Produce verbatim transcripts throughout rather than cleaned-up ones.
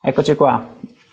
Eccoci qua.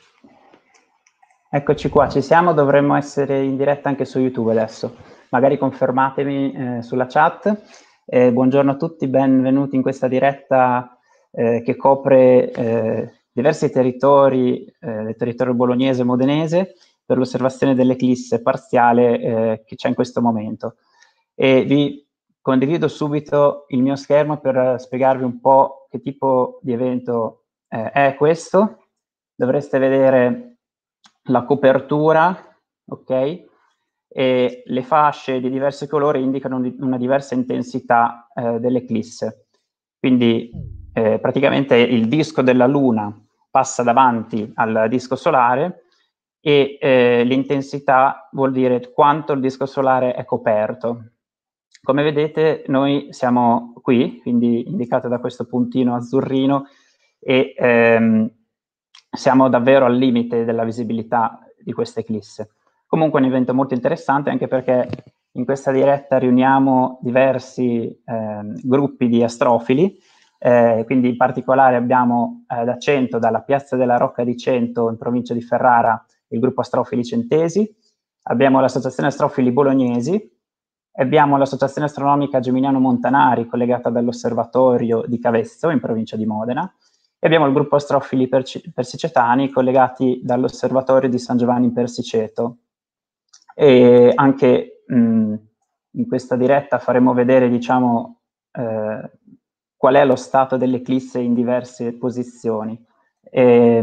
Eccoci qua, ci siamo, dovremmo essere in diretta anche su YouTube adesso. Magari confermatemi eh, sulla chat. Eh, buongiorno a tutti, benvenuti in questa diretta eh, che copre eh, diversi territori, eh, del territorio bolognese e modenese, per l'osservazione dell'eclisse parziale eh, che c'è in questo momento. E vi condivido subito il mio schermo per spiegarvi un po' che tipo di evento eh, è questo. Dovreste vedere la copertura, ok? E le fasce di diversi colori indicano una diversa intensità eh, dell'eclisse. Quindi eh, praticamente il disco della Luna passa davanti al disco solare e eh, l'intensità vuol dire quanto il disco solare è coperto. Come vedete noi siamo qui, quindi indicato da questo puntino azzurrino, e ehm, siamo davvero al limite della visibilità di questa eclisse. Comunque è un evento molto interessante anche perché in questa diretta riuniamo diversi eh, gruppi di astrofili, eh, quindi in particolare abbiamo eh, da Cento, dalla Piazza della Rocca di Cento in provincia di Ferrara, il gruppo Astrofili Centesi, abbiamo l'Associazione Astrofili Bolognesi, abbiamo l'Associazione Astronomica Geminiano Montanari collegata dall'Osservatorio di Cavezzo in provincia di Modena, e abbiamo il gruppo Astrofili Persicetani collegati dall'Osservatorio di San Giovanni in Persiceto. E anche mh, in questa diretta faremo vedere, diciamo, eh, qual è lo stato dell'eclisse in diverse posizioni. E,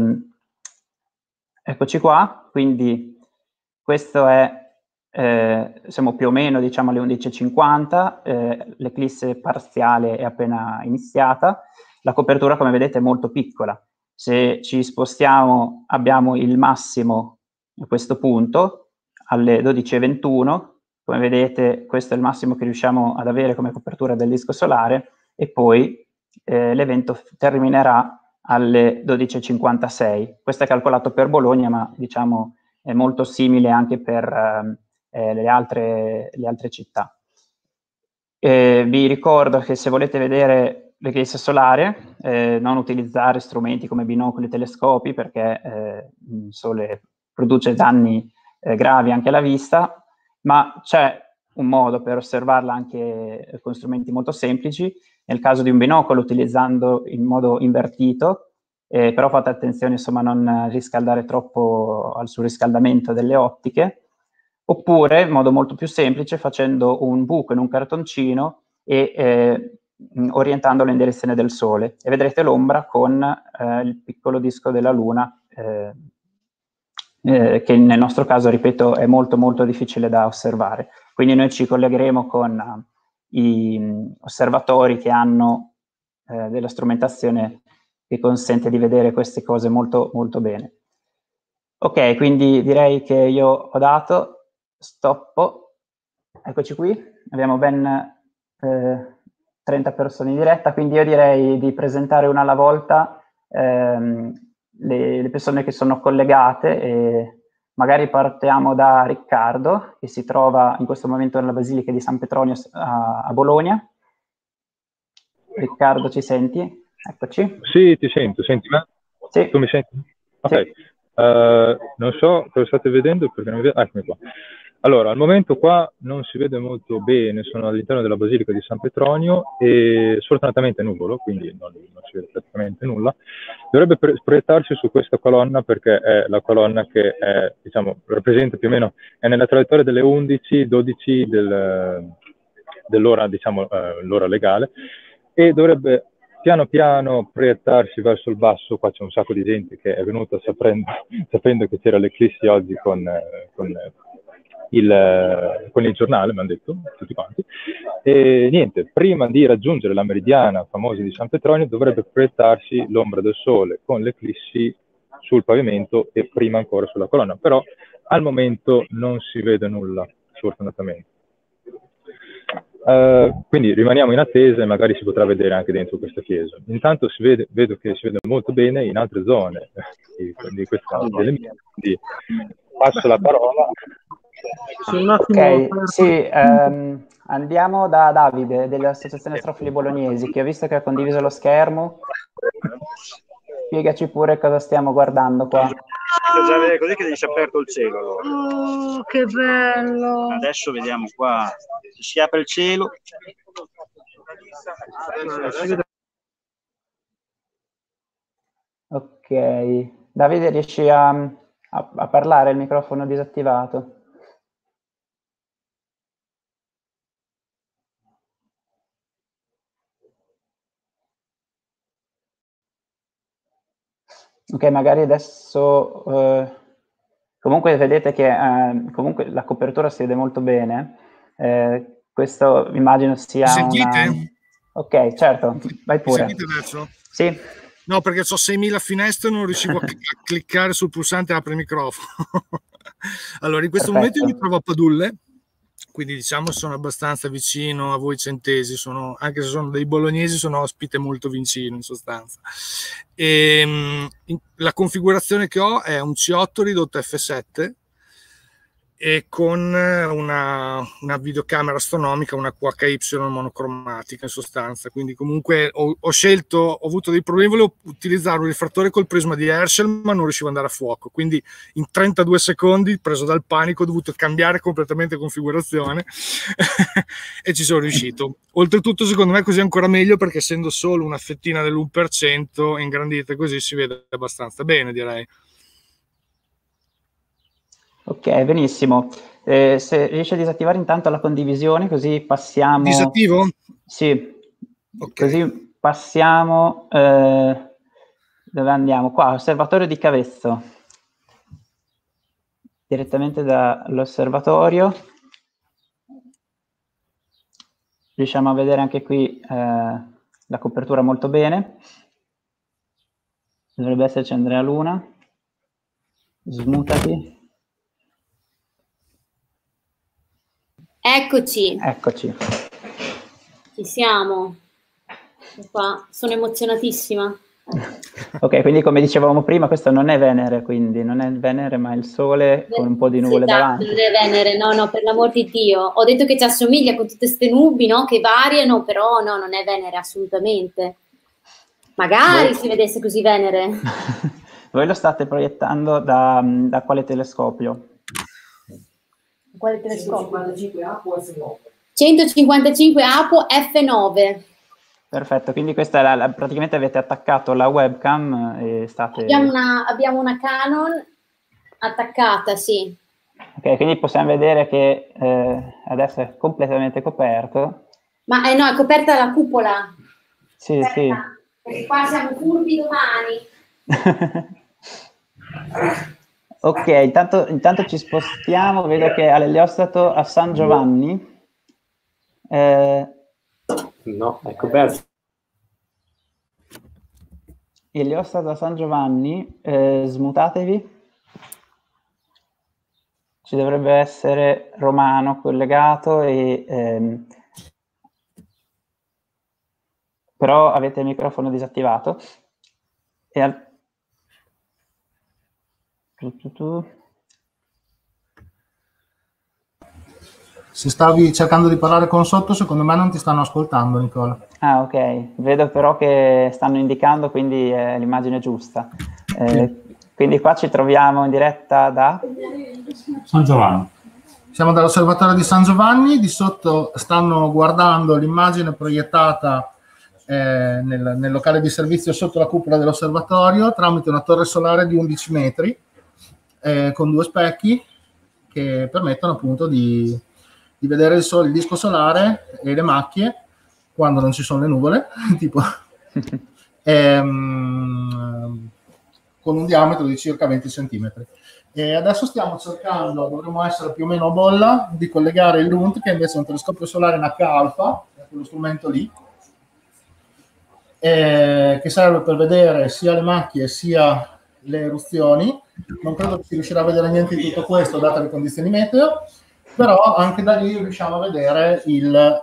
eccoci qua, quindi questo è, eh, siamo più o meno, diciamo, alle undici e cinquanta, eh, l'eclisse parziale è appena iniziata, la copertura, come vedete, è molto piccola. Se ci spostiamo abbiamo il massimo a questo punto, alle dodici e ventuno, come vedete questo è il massimo che riusciamo ad avere come copertura del disco solare, e poi eh, l'evento terminerà alle dodici e cinquantasei. Questo è calcolato per Bologna, ma diciamo è molto simile anche per eh, le, altre, le altre città. Eh, vi ricordo che se volete vedere l'eclisse solare, eh, non utilizzare strumenti come binocoli e telescopi, perché eh, il sole produce danni eh, gravi anche alla vista, ma c'è un modo per osservarla anche con strumenti molto semplici. Nel caso di un binocolo utilizzando in modo invertito, eh, però fate attenzione insomma a non riscaldare troppo al surriscaldamento delle ottiche, oppure in modo molto più semplice facendo un buco in un cartoncino e eh, orientandolo in direzione del Sole, e vedrete l'ombra con eh, il piccolo disco della Luna, eh, eh, che nel nostro caso, ripeto, è molto molto difficile da osservare. Quindi noi ci collegheremo con uh, i um, osservatori che hanno eh, della strumentazione che consente di vedere queste cose molto molto bene. Ok, quindi direi che io ho dato, stoppo, eccoci qui, abbiamo ben eh, trenta persone in diretta, quindi io direi di presentare una alla volta ehm, le, le persone che sono collegate, e magari partiamo da Riccardo, che si trova in questo momento nella Basilica di San Petronio a, a Bologna. Riccardo, ci senti? Eccoci. Sì, ti sento, senti me? Sì. Tu mi senti? Ok, sì. uh, non so cosa state vedendo perché non vedo. Ah, eccomi qua. Allora, al momento qua non si vede molto bene, sono all'interno della Basilica di San Petronio e sfortunatamente è nuvolo, quindi non, non si vede praticamente nulla. Dovrebbe proiettarsi su questa colonna perché è la colonna che è, diciamo, rappresenta più o meno, è nella traiettoria delle undici dodici del, dell'ora, diciamo, eh, l'ora legale, e dovrebbe piano piano proiettarsi verso il basso. Qua c'è un sacco di gente che è venuta sapendo, sapendo che c'era l'eclissi oggi con, con, il, con il giornale, mi hanno detto tutti quanti. E niente, prima di raggiungere la meridiana famosa di San Petronio dovrebbe proiettarsi l'ombra del sole con l'eclissi sul pavimento e prima ancora sulla colonna, però al momento non si vede nulla, sfortunatamente. Uh, quindi rimaniamo in attesa e magari si potrà vedere anche dentro questa chiesa. Intanto si vede, vedo che si vede molto bene in altre zone di, di questa quindi passo la parola. Ok, sì, ehm, andiamo da Davide dell'Associazione Astrofili Bolognesi, che ho visto che ha condiviso lo schermo. spiegaci pure cosa stiamo guardando qua. Già vedere così che ti si è aperto il cielo allora. Oh, che bello! Adesso vediamo qua, si apre il cielo. Ok, Davide, riesci a, a, a parlare? Il microfono disattivato. Ok, magari adesso eh, comunque vedete che eh, comunque la copertura si vede molto bene. Eh, questo immagino sia Sentite? una... Ok, certo, vai Mi pure. sentite adesso? Sì. No, perché ho seimila finestre e non riuscivo a, a cliccare sul pulsante apri microfono. Allora, in questo Perfetto. momento io mi trovo a Padulle, quindi diciamo sono abbastanza vicino a voi centesi, sono, anche se sono dei bolognesi, sono ospite molto vicino in sostanza. E, in, la configurazione che ho è un C otto ridotto a F sette e con una, una videocamera astronomica, una Q H Y monocromatica in sostanza. Quindi comunque ho, ho scelto, ho avuto dei problemi, volevo utilizzare un rifrattore col prisma di Herschel ma non riuscivo ad andare a fuoco, quindi in trentadue secondi, preso dal panico, ho dovuto cambiare completamente configurazione e ci sono riuscito. Oltretutto secondo me così è ancora meglio, perché essendo solo una fettina dell'uno per cento ingrandita così si vede abbastanza bene, direi. Ok, benissimo. Eh, se riesci a disattivare intanto la condivisione, così passiamo... Disattivo? Sì, okay. Così passiamo... Eh, dove andiamo? Qua, osservatorio di Cavezzo. Direttamente dall'osservatorio. Riusciamo a vedere anche qui eh, la copertura molto bene. Dovrebbe esserci Andrea Luna. Smutati. Eccoci. Eccoci. Ci siamo. Qua. Sono emozionatissima. Ok, quindi come dicevamo prima, questo non è Venere, quindi non è Venere, ma il Sole con un po' di nuvole sì, esatto, davanti. Non è Venere, no, no, per l'amor di Dio. Ho detto che ci assomiglia con tutte queste nubi, no, che variano, però no, non è Venere assolutamente. Magari Voi... si vedesse così Venere. Voi lo state proiettando da, da quale telescopio? Quale telescopio? centocinquantacinque Apo F nove. centocinquantacinque Apo F nove. Perfetto, quindi questa è la, la, praticamente avete attaccato la webcam e state... Abbiamo una, abbiamo una Canon attaccata, sì. Ok, quindi possiamo vedere che eh, adesso è completamente coperto. Ma eh, no, è coperta la cupola. Sì, coperta, sì. Perché qua siamo furbi domani. Ok, intanto, intanto ci spostiamo, vedo che all'eliostato a San Giovanni. Eh, no, è coperto. Eliostato a San Giovanni, eh, smutatevi. Ci dovrebbe essere Romano collegato, e, ehm, però avete il microfono disattivato. E al... tu, tu, tu. Se stavi cercando di parlare con sotto, secondo me non ti stanno ascoltando, Nicola. Ah, ok. Vedo però che stanno indicando, quindi è l'immagine giusta. Eh, sì. Quindi qua ci troviamo in diretta da... San Giovanni. Siamo dall'osservatorio di San Giovanni, di sotto stanno guardando l'immagine proiettata eh, nel, nel locale di servizio sotto la cupola dell'osservatorio tramite una torre solare di undici metri eh, con due specchi che permettono appunto di, di vedere il, sole, il disco solare e le macchie quando non ci sono le nuvole, tipo, ehm, con un diametro di circa venti centimetri. E adesso stiamo cercando, dovremmo essere più o meno a bolla, di collegare il L U N T, che invece è un telescopio solare in H alfa, quello strumento lì, eh, che serve per vedere sia le macchie sia le eruzioni. Non credo che si riuscirà a vedere niente di tutto questo, date le condizioni meteo, però anche da lì riusciamo a vedere il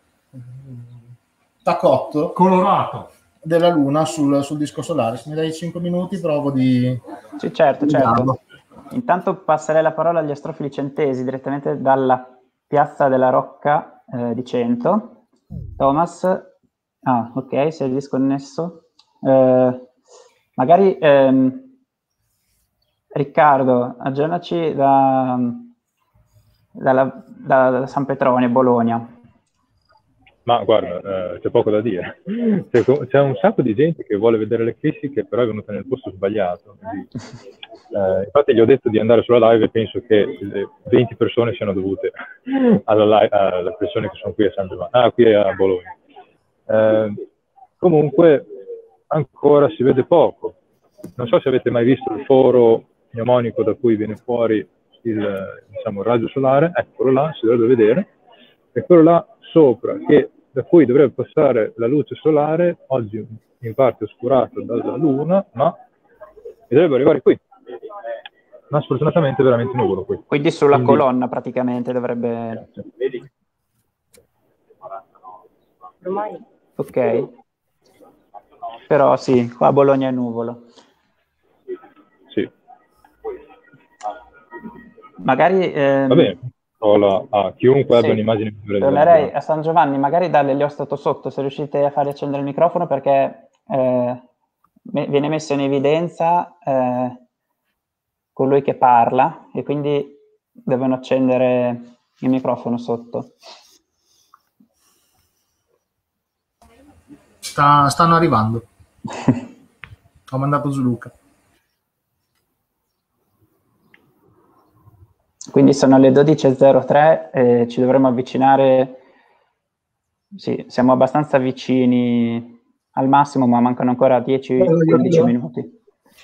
tacotto colorato della Luna sul, sul disco solare. Se mi dai cinque minuti provo di... Sì, certo, certo. Intanto passerei la parola agli astrofili centesi direttamente dalla piazza della Rocca eh, di Cento. Thomas, ah ok, sei disconnesso. Eh, magari ehm, Riccardo, aggiornaci da, da, da, da San Petronio, Bologna. Ma guarda, eh, c'è poco da dire. C'è, c'è un sacco di gente che vuole vedere l'eclissi che però è venuta nel posto sbagliato. Quindi, eh, infatti gli ho detto di andare sulla live e penso che le venti persone siano dovute alla live, alle persone che sono qui a San Giovanni, ah, qui a Bologna. Eh, comunque ancora si vede poco. Non so se avete mai visto il foro pneumonico da cui viene fuori il, diciamo, il raggio solare. Eccolo là, si dovrebbe vedere. E quello là sopra, che, da cui dovrebbe passare la luce solare, oggi in parte oscurato dalla luna, ma dovrebbe arrivare qui. Ma sfortunatamente è veramente nuvolo qui. Quindi sulla Quindi, colonna praticamente dovrebbe... Vedi? Ok. Però sì, qua a Bologna è nuvolo. Sì. Magari... Ehm... Va bene. La, a chiunque sì. abbia un'immagine. Tornerei a San Giovanni, magari dall'eliostato sotto, se riuscite a far accendere il microfono, perché eh, viene messo in evidenza eh, colui che parla e quindi devono accendere il microfono sotto. Sta, stanno arrivando. Ho mandato giù Luca. Quindi sono le dodici e zero tre e ci dovremmo avvicinare, sì, siamo abbastanza vicini al massimo, ma mancano ancora dieci quindici minuti.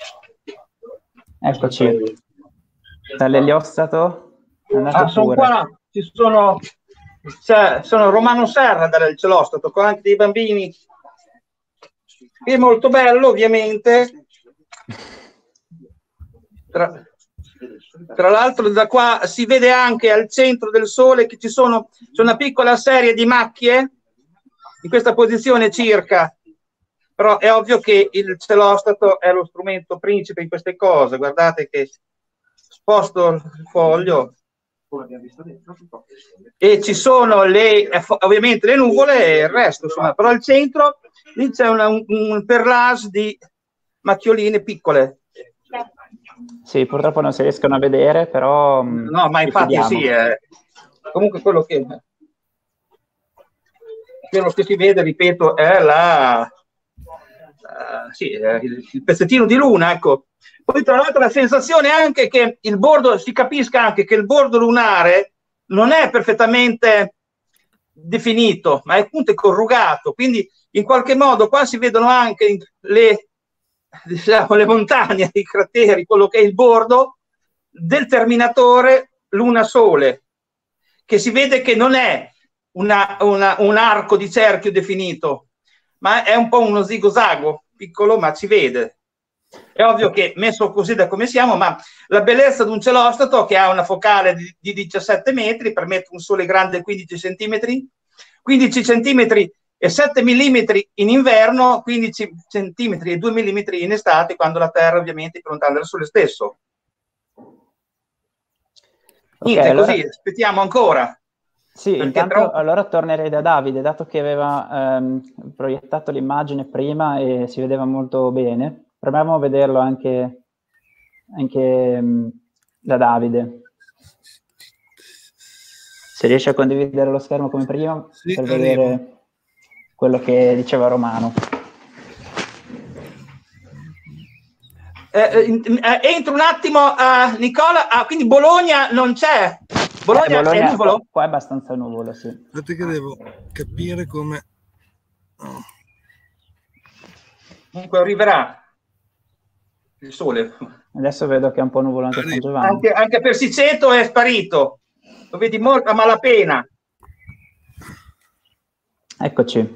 Eccoci, dall'eliostato, andate ah, sono pure. qua, ci sono, cioè, sono Romano Serra dall'Celostato, con anche dei bambini. È molto bello, ovviamente. Tra... Tra l'altro da qua si vede anche al centro del sole che ci sono c'è una piccola serie di macchie in questa posizione circa, però è ovvio che il celostato è lo strumento principe in queste cose. Guardate che sposto il foglio e ci sono le ovviamente le nuvole e il resto, insomma, però al centro lì c'è un, un perlage di macchioline piccole. Sì, purtroppo non si riescono a vedere, però... No, ma infatti sì, eh. Comunque quello che, quello che si vede, ripeto, è la, uh, sì, il, il pezzettino di luna, ecco. Poi tra l'altro la sensazione è anche che il bordo, si capisca anche che il bordo lunare non è perfettamente definito, ma è appunto corrugato, quindi in qualche modo qua si vedono anche le... diciamo le montagne, i crateri, quello che è il bordo del terminatore Luna-Sole, che si vede che non è una, una, un arco di cerchio definito, ma è un po' uno zigozago piccolo, ma si vede. È ovvio che messo così da come siamo, ma la bellezza di un celostato che ha una focale di, di diciassette metri, permette un sole grande quindici centimetri, quindici centimetri e sette millimetri in inverno, quindici centimetri e due millimetri in estate, quando la Terra ovviamente è lontana dal Sole stesso. Okay, Niente, allora... così, aspettiamo ancora. Sì, intanto troppo... allora tornerei da Davide, dato che aveva ehm, proiettato l'immagine prima e si vedeva molto bene. Proviamo a vederlo anche, anche mh, da Davide. Se riesce a condividere lo schermo come prima, sì, per vedere... Arrivo. Quello che diceva Romano. Eh, eh, entro un attimo, uh, Nicola. Ah, quindi Bologna non c'è. Bologna, eh, Bologna è nuvolo? Qua, qua è abbastanza nuvolo, sì. Aspetta che devo capire come... Oh. Comunque arriverà il sole. Adesso vedo che è un po' nuvolo anche San Giovanni. Anche, anche Persiceto è sparito. Lo vedi molto a malapena. Eccoci.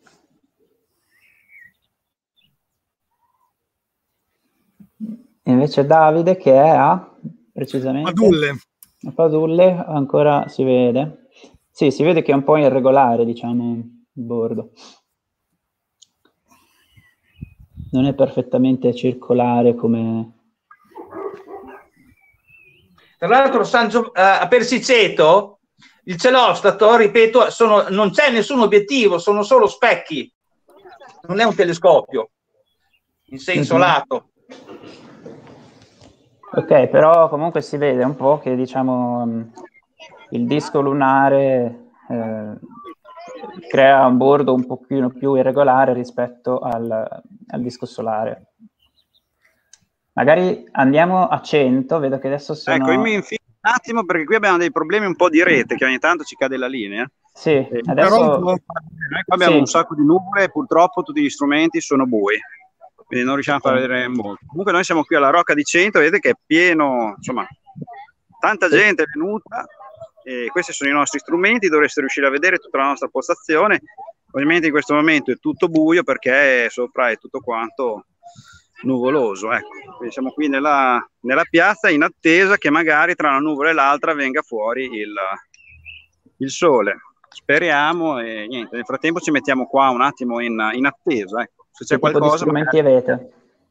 Invece Davide che è a precisamente Padulle. A Padulle ancora si vede. Sì, si vede che è un po' irregolare, diciamo, il bordo. Non è perfettamente circolare come... Tra l'altro San Gio... uh, a Persiceto il celostato, ripeto, sono... non c'è nessun obiettivo, sono solo specchi. Non è un telescopio. in senso lato. Ok, però comunque si vede un po' che diciamo il disco lunare eh, crea un bordo un pochino più irregolare rispetto al, al disco solare. Magari andiamo a cento, vedo che adesso sono... Ecco, io mi infilo un attimo perché qui abbiamo dei problemi un po' di rete, che ogni tanto ci cade la linea. Sì, eh, adesso... Però noi abbiamo sì. un sacco di nuvole e purtroppo tutti gli strumenti sono bui, quindi non riusciamo a far vedere molto. Comunque noi siamo qui alla Rocca di Cento, vedete che è pieno, insomma, tanta gente è venuta, e questi sono i nostri strumenti, dovreste riuscire a vedere tutta la nostra postazione. Ovviamente in questo momento è tutto buio perché sopra è tutto quanto nuvoloso, ecco. Quindi siamo qui nella, nella piazza in attesa che magari tra una nuvola e l'altra venga fuori il, il sole. Speriamo e niente, nel frattempo ci mettiamo qua un attimo in, in attesa, ecco. Se c'è che qualcosa... tipo di strumenti magari... avete?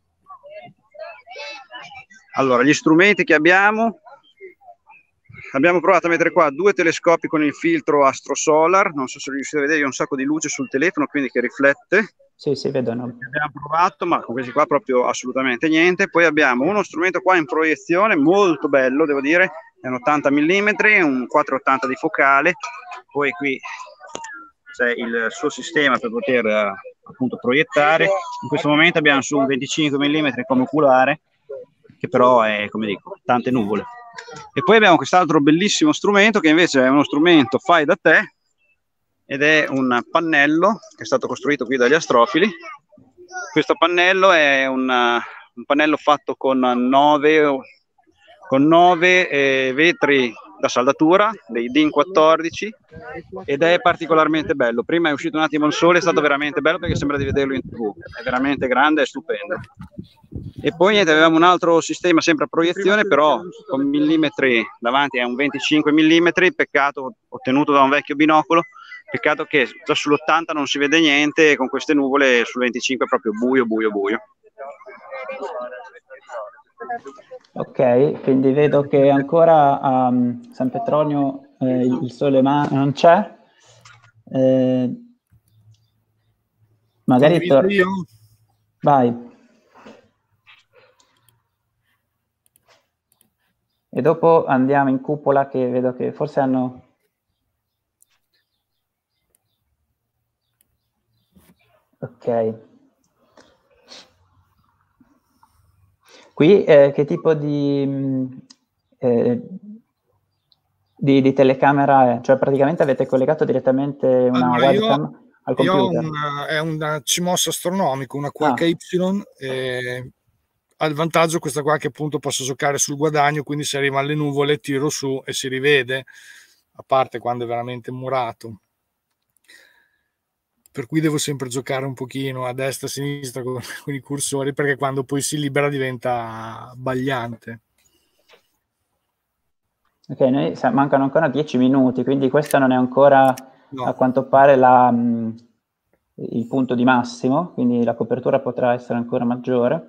Allora, gli strumenti che abbiamo, abbiamo provato a mettere qua due telescopi con il filtro Astrosolar, non so se riuscite a vedere, ho un sacco di luce sul telefono, quindi che riflette. Sì, si vedono. Abbiamo provato, ma con questi qua proprio assolutamente niente. Poi abbiamo uno strumento qua in proiezione, molto bello, devo dire, è un ottanta millimetri, un quattrocentottanta di focale, poi qui c'è il suo sistema per poter eh, appunto proiettare. In questo momento abbiamo su un venticinque millimetri come oculare, che però è, come dico, tante nuvole. E poi abbiamo quest'altro bellissimo strumento che invece è uno strumento fai da te, ed è un pannello che è stato costruito qui dagli astrofili. Questo pannello è un, un pannello fatto con nove, con nove eh, vetri da saldatura, dei D I N quattordici, ed è particolarmente bello. Prima è uscito un attimo il sole, è stato veramente bello perché sembra di vederlo in tivù, è veramente grande, è stupendo. E poi niente, avevamo un altro sistema sempre a proiezione, però con millimetri davanti, è un venticinque millimetri, peccato, ottenuto da un vecchio binocolo. Peccato che già sull'ottanta non si vede niente, e con queste nuvole sul venticinque è proprio buio, buio, buio. Ok, quindi vedo che ancora a um, San Petronio eh, il sole ma non c'è. Eh, magari tor- io. Vai. E dopo andiamo in cupola, che vedo che forse hanno... Ok. Qui eh, che tipo di, eh, di, di telecamera è? Cioè praticamente avete collegato direttamente una allora, webcam io, al computer? Io ho una, è un C M O S astronomico, una Q H Y, ah. eh, ha il vantaggio questa qua che appunto posso giocare sul guadagno, quindi se arriva alle nuvole tiro su e si rivede, a parte quando è veramente murato. Per cui devo sempre giocare un pochino a destra e a sinistra con, con i cursori, perché quando poi si libera diventa abbagliante. Ok, noi mancano ancora dieci minuti, quindi questo non è ancora, no. a quanto pare, la, mh, il punto di massimo, quindi la copertura potrà essere ancora maggiore.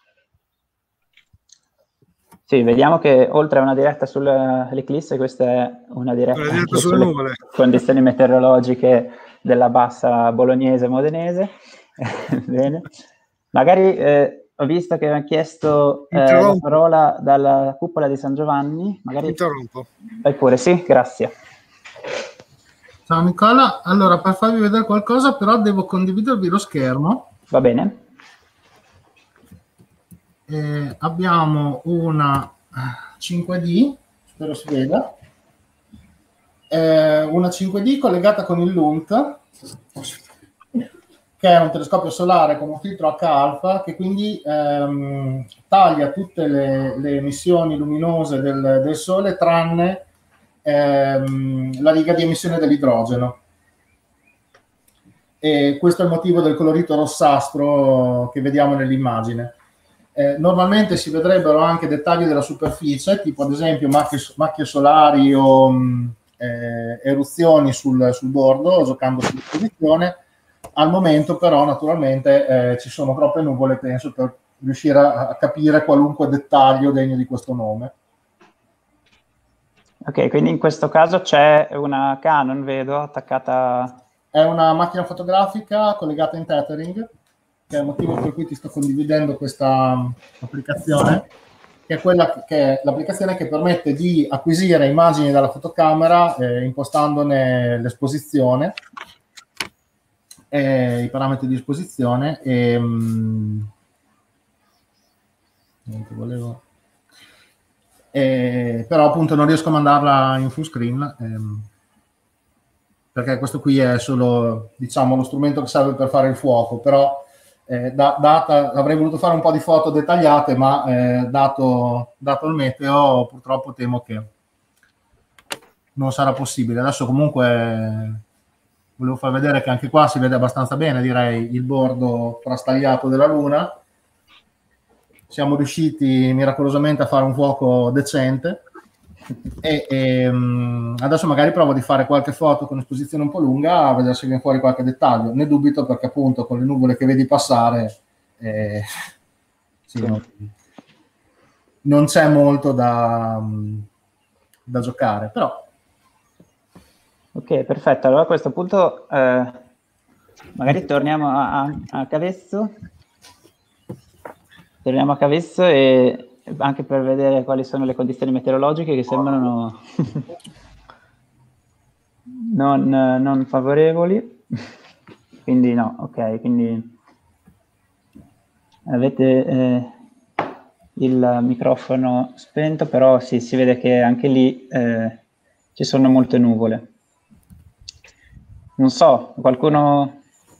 Sì, vediamo che oltre a una diretta sull'eclisse, questa è una diretta, una diretta sulle, sulle nuvole. Condizioni meteorologiche della bassa bolognese modenese. Bene. Magari eh, ho visto che mi ha chiesto eh, la parola dalla cupola di San Giovanni. Magari interrompo. Vai pure, sì, grazie. Ciao Nicola, allora per farvi vedere qualcosa però devo condividervi lo schermo. Va bene. Eh, abbiamo una cinque D, spero si veda, eh, una cinque D collegata con il L U N T, che è un telescopio solare con un filtro H alfa che quindi ehm, taglia tutte le, le emissioni luminose del, del Sole tranne ehm, la riga di emissione dell'idrogeno. E questo è il motivo del colorito rossastro che vediamo nell'immagine. Eh, normalmente si vedrebbero anche dettagli della superficie, tipo ad esempio macchie, macchie solari o mh, eh, eruzioni sul, sul bordo, giocando sull'esposizione. Al momento però naturalmente eh, ci sono troppe nuvole, penso, per riuscire a, a capire qualunque dettaglio degno di questo nome. Ok, quindi in questo caso c'è una Canon, vedo, attaccata... È una macchina fotografica collegata in tethering. che è il motivo per cui ti sto condividendo questa applicazione, che è quella che è l'applicazione che permette di acquisire immagini dalla fotocamera eh, impostandone l'esposizione, eh, i parametri di esposizione e mh, niente, volevo eh, però appunto non riesco a mandarla in full screen ehm, perché questo qui è solo, diciamo, lo strumento che serve per fare il fuoco, però Eh, da, data, avrei voluto fare un po' di foto dettagliate, ma eh, dato, dato il meteo purtroppo temo che non sarà possibile. Adesso comunque volevo far vedere che anche qua si vede abbastanza bene, direi, il bordo frastagliato della Luna. Siamo riusciti miracolosamente a fare un fuoco decente e, e um, adesso magari provo di fare qualche foto con esposizione un po' lunga a vedere se viene fuori qualche dettaglio. Ne dubito perché appunto con le nuvole che vedi passare eh, sì, non, non c'è molto da, da giocare, però ok, perfetto. Allora a questo punto eh, magari torniamo a, a, a Cavezzo torniamo a Cavezzo e anche per vedere quali sono le condizioni meteorologiche che sembrano non, non favorevoli, quindi no, ok, quindi avete eh, il microfono spento, però sì, si vede che anche lì eh, ci sono molte nuvole. Non so, qualcuno...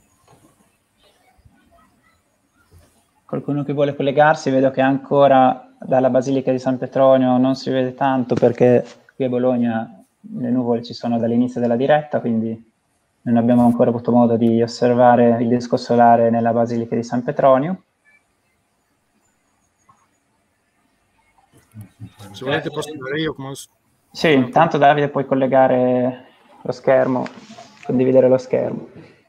Qualcuno che vuole collegarsi, vedo che ancora dalla Basilica di San Petronio non si vede tanto perché qui a Bologna le nuvole ci sono dall'inizio della diretta, quindi non abbiamo ancora avuto modo di osservare il disco solare nella Basilica di San Petronio. Se volete posso andare io. Come... Sì, intanto Davide puoi collegare lo schermo, condividere lo schermo.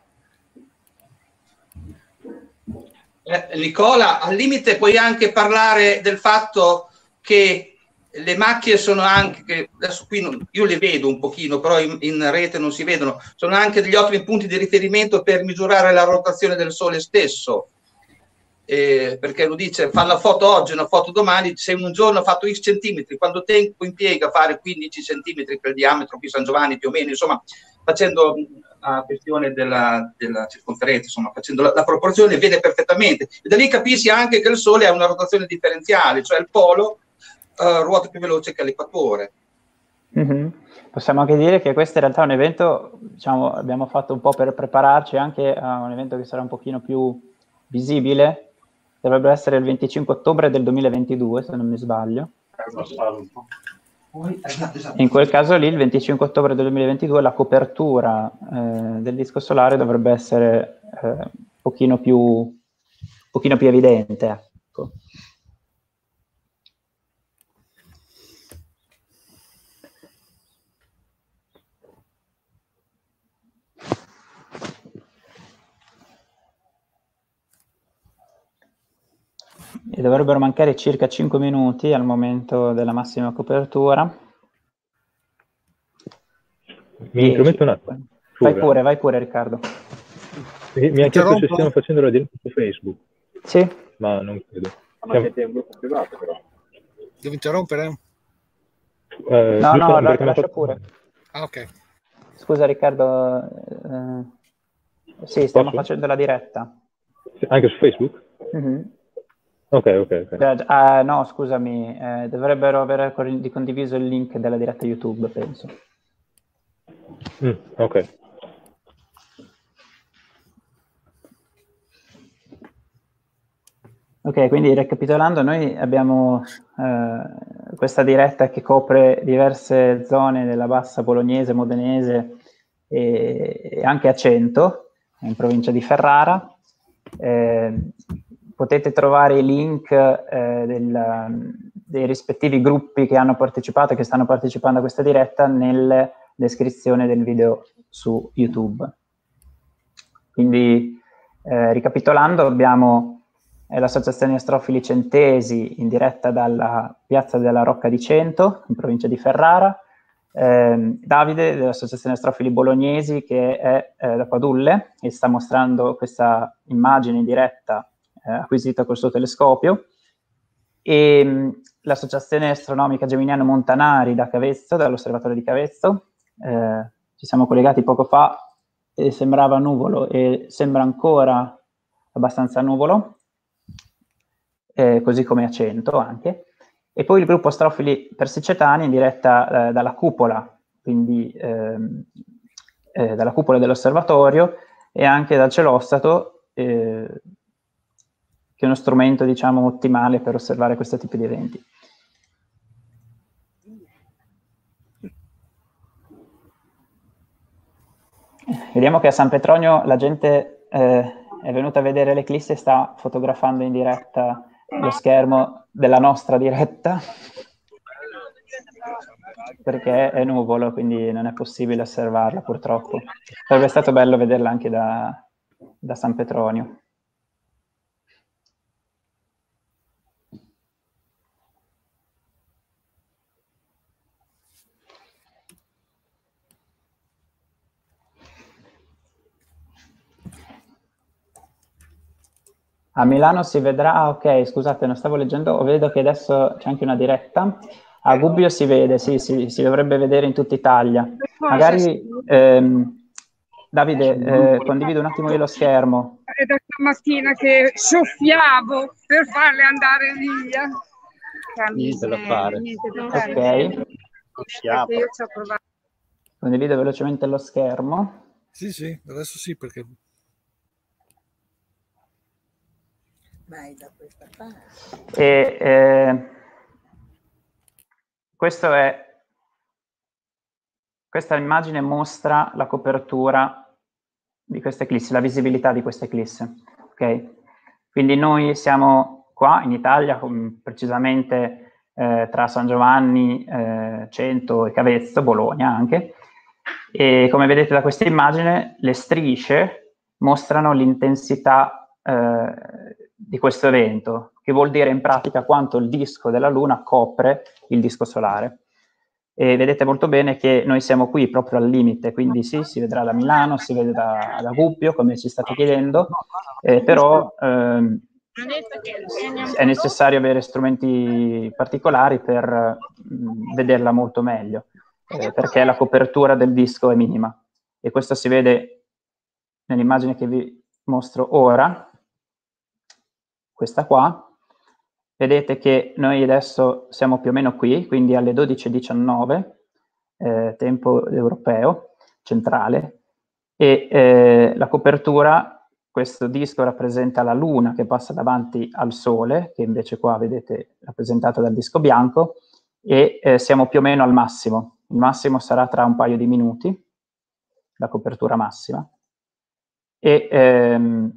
Eh, Nicola, al limite puoi anche parlare del fatto che le macchie sono anche, che adesso qui non, io le vedo un pochino, però in, in rete non si vedono, sono anche degli ottimi punti di riferimento per misurare la rotazione del Sole stesso, eh, perché lo dice, fa una foto oggi, una foto domani, se in un giorno ha fatto X centimetri, quanto tempo impiega a fare quindici centimetri per il diametro qui San Giovanni più o meno, insomma, facendo la questione della, della circonferenza, insomma, facendo la, la proporzione, vede perfettamente. E da lì capisci anche che il Sole ha una rotazione differenziale, cioè il polo uh, ruota più veloce che l'equatore. Mm-hmm. Possiamo anche dire che questo in realtà è un evento, diciamo, abbiamo fatto un po' per prepararci anche a un evento che sarà un pochino più visibile, dovrebbe essere il venticinque ottobre del duemilaventidue, se non mi sbaglio. In quel caso lì, il venticinque ottobre del duemilaventidue, la copertura eh, del disco solare dovrebbe essere eh, un pochino più, un pochino più evidente. Ecco. E dovrebbero mancare circa cinque minuti al momento della massima copertura. Mi intrometto un attimo. Vai pure, vai pure Riccardo. Mi, mi ha chiesto se stiamo facendo la diretta su Facebook. Sì. Ma non credo. Ma siete in gruppo privato però. Devo interrompere? Eh, no, no, la, lascia fatto... pure. Ah, ok. Scusa Riccardo, eh, sì, stiamo Posso? facendo la diretta. Anche su Facebook? Mm-hmm. Ok, ok, ok. Uh, no, scusami, eh, dovrebbero aver condiviso il link della diretta YouTube, penso. Mm, ok. Ok, quindi ricapitolando, noi abbiamo eh, questa diretta che copre diverse zone della bassa bolognese, modenese e, e anche a Cento, in provincia di Ferrara. Eh, potete trovare i link eh, del, dei rispettivi gruppi che hanno partecipato e che stanno partecipando a questa diretta nella descrizione del video su YouTube. Quindi, eh, ricapitolando, abbiamo eh, l'Associazione Astrofili Centesi in diretta dalla Piazza della Rocca di Cento, in provincia di Ferrara. eh, Davide dell'Associazione Astrofili Bolognesi, che è eh, da Padulle e sta mostrando questa immagine in diretta eh, acquisita col suo telescopio, e mh, l'Associazione Astronomica Geminiano Montanari da Cavezzo, dall'osservatorio di Cavezzo. Eh, ci siamo collegati poco fa e sembrava nuvolo e sembra ancora abbastanza nuvolo, eh, così come a cento anche. E poi il gruppo Astrofili Persicetani in diretta eh, dalla cupola, quindi ehm, eh, dalla cupola dell'osservatorio e anche dal celostato, eh, che è uno strumento, diciamo, ottimale per osservare questo tipo di eventi. Vediamo che a San Petronio la gente eh, è venuta a vedere l'eclissi e sta fotografando in diretta lo schermo della nostra diretta, perché è nuvolo, quindi non è possibile osservarla purtroppo. Sarebbe stato bello vederla anche da, da San Petronio. A Milano si vedrà, ah, ok, scusate, non stavo leggendo, vedo che adesso c'è anche una diretta. A Gubbio si vede, sì, sì, si dovrebbe vedere in tutta Italia. Magari, ehm, Davide, eh, condivido un attimo io lo schermo. È da stamattina che soffiavo per farle andare via. Niente da fare. Ok. Io ci ho provato. Condivido velocemente lo schermo. Sì, sì, adesso sì, perché... Vai da questa parte. E, eh, questo è, questa immagine mostra la copertura di questa eclisse, la visibilità di questa eclisse. Okay? Quindi noi siamo qua in Italia, precisamente eh, tra San Giovanni, eh, Cento e Cavezzo, Bologna anche, e come vedete da questa immagine le strisce mostrano l'intensità eh, di questo evento, che vuol dire in pratica quanto il disco della Luna copre il disco solare. E vedete molto bene che noi siamo qui proprio al limite, quindi sì, si vedrà da Milano, si vede da, da Gubbio, come ci state chiedendo, eh, però ehm, è necessario avere strumenti particolari per mh, vederla molto meglio, eh, perché la copertura del disco è minima. E questo si vede nell'immagine che vi mostro ora, questa qua. Vedete che noi adesso siamo più o meno qui, quindi alle dodici e diciannove, eh, tempo europeo, centrale, e eh, la copertura, questo disco rappresenta la Luna che passa davanti al Sole, che invece qua vedete rappresentato dal disco bianco, e eh, siamo più o meno al massimo. Il massimo sarà tra un paio di minuti, la copertura massima. E ehm,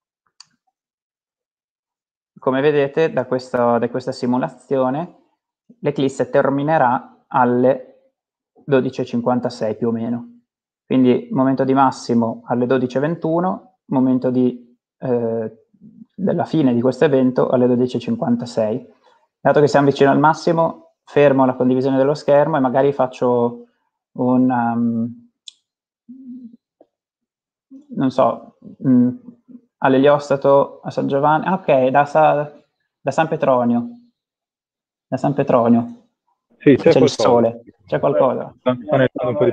come vedete da, questo, da questa simulazione l'eclisse terminerà alle dodici e cinquantasei più o meno. Quindi momento di massimo alle dodici e ventuno, momento di, eh, della fine di questo evento alle dodici e cinquantasei. Dato che siamo vicino al massimo, fermo la condivisione dello schermo e magari faccio un... Um, non so... Um, all'Eliostato a San Giovanni, ah, ok, da, Sa, da San Petronio, da San Petronio, sì, c'è, c'è il sole, c'è qualcosa. Un po' di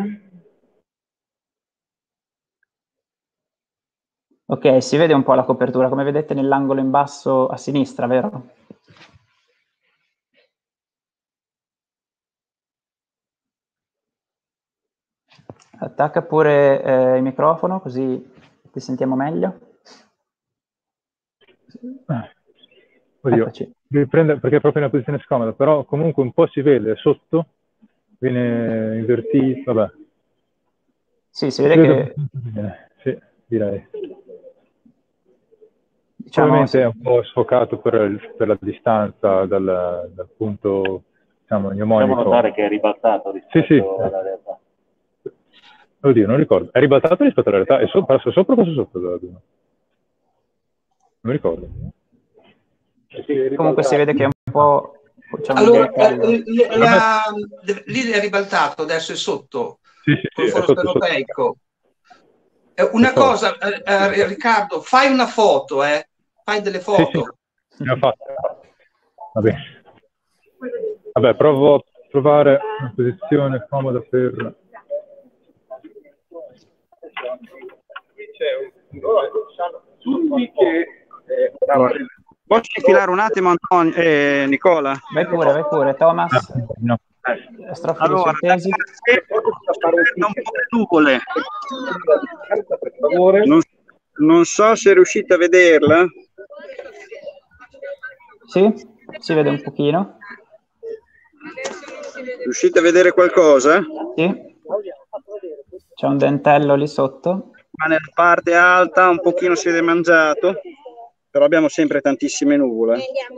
ok, si vede un po' la copertura, come vedete nell'angolo in basso a sinistra, vero? Attacca pure eh, il microfono, così ti sentiamo meglio. Oddio, devi prendere perché è proprio in una posizione scomoda, però comunque un po' si vede sotto, viene invertito, vabbè. Sì, si vede si che... Vede, sì, direi. Diciamo, ovviamente sì. È un po' sfocato per, per la distanza dal, dal punto, diciamo, mnemonico. Possiamo notare che è ribaltato rispetto sì, sì. alla realtà. Oddio, non ricordo. È ribaltato rispetto alla realtà? È so, passo sopra o passo sotto? Non mi ricordo. Comunque si vede che è un po', Allora, eh, la, lì è ribaltato, adesso è sotto, sì, sì, col sì, foro sotto, stereoteico. Eh, una cosa, eh, eh, Riccardo, fai una foto, eh? Fai delle foto. Sì, sì, ne ho fatte. Va bene. Vabbè, provo a trovare una posizione comoda per... Tutti che... Posso infilare un attimo, Antonio, eh, Nicola? Vai pure, vai pure, Thomas. No. Strofi Allora, di sottesi. un po' le nuvole. Non, non so se riuscite a vederla. Sì, si vede un pochino. Riuscite a vedere qualcosa? Sì. C'è un dentello lì sotto. Ma nella parte alta un pochino si vede mangiato, però abbiamo sempre tantissime nuvole.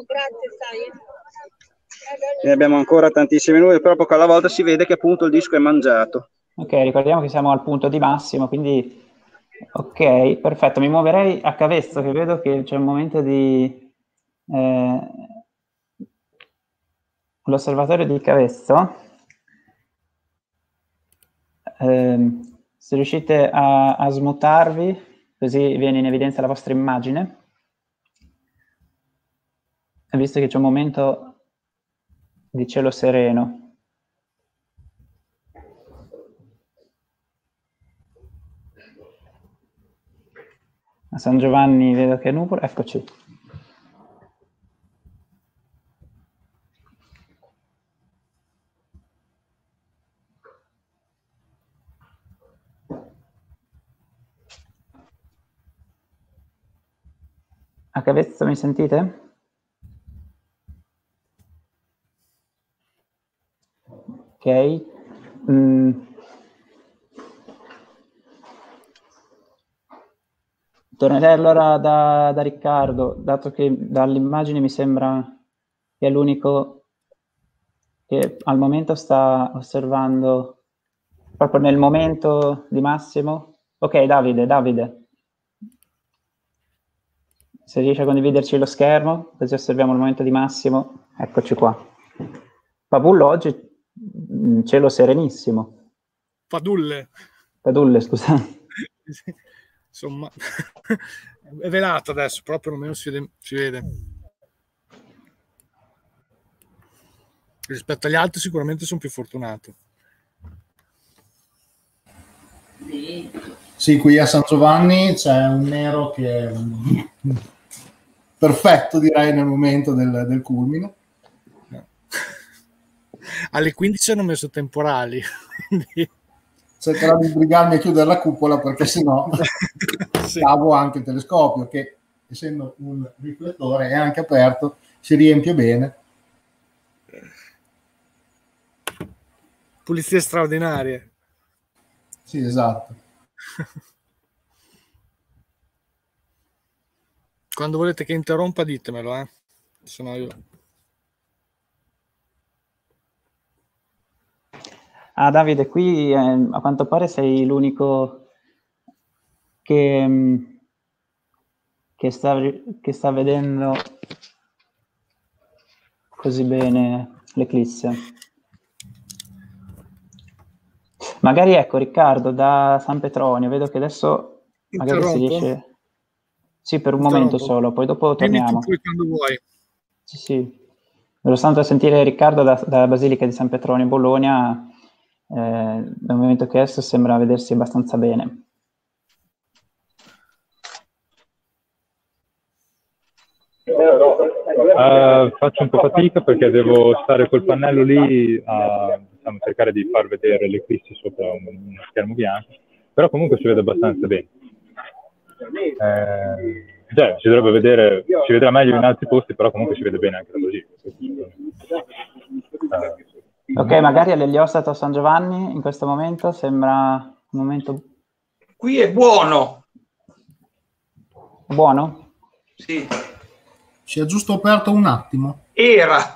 E abbiamo ancora tantissime nuvole, però poco alla volta si vede che appunto il disco è mangiato. Ok, ricordiamo che siamo al punto di massimo, quindi ok, perfetto. Mi muoverei a Cavesto, che vedo che c'è un momento di eh, l'osservatorio di Cavesto. Eh, se riuscite a, a smutarvi, così viene in evidenza la vostra immagine. E visto che c'è un momento di cielo sereno. A San Giovanni vedo che è nuvolo, eccoci. A Cavezzo mi sentite? Ok. Mm. Tornerei allora da, da Riccardo, dato che dall'immagine mi sembra che è l'unico che al momento sta osservando, proprio nel momento di massimo. Ok, Davide, Davide. Se riesci a condividerci lo schermo, così osserviamo il momento di massimo. Eccoci qua. Pavullo oggi cielo serenissimo. Padulle. Padulle, scusa. Insomma, è velato adesso, però perlomeno si vede, si vede. Rispetto agli altri sicuramente sono più fortunato. Sì, qui a San Giovanni c'è un nero che è perfetto, direi, nel momento del, del culmine. No. Alle quindici hanno messo temporali. Cercherò di sbrigarmi a chiudere la cupola perché sennò sì. Cavo anche il telescopio che, essendo un riflettore, è anche aperto, si riempie bene. Pulizie straordinarie. Sì, esatto. Quando volete che interrompa ditemelo, eh? Se no io... Ah, Davide, qui eh, a quanto pare sei l'unico che, che, sta, che sta vedendo così bene l'eclisse. Magari ecco, Riccardo, da San Petronio, vedo che adesso magari Interrompo? si riesce... Sì, per un Interrompo. momento solo, poi dopo Dimmi torniamo. tu poi quando vuoi. Sì, sì. Ero stato a sentire Riccardo da, dalla Basilica di San Petronio, Bologna. Eh, dal momento che esso sembra vedersi abbastanza bene. Uh, faccio un po' fatica perché devo stare col pannello lì a diciamo, cercare di far vedere l'eclissi sopra un, uno schermo bianco, però comunque si vede abbastanza bene. Eh, cioè, si dovrebbe vedere, si vedrà meglio in altri posti, però comunque si vede bene anche da così. Uh, ok, magari all'Eliostato San Giovanni in questo momento sembra un momento... Qui è buono. Buono? Sì. Si è giusto aperto un attimo. Era.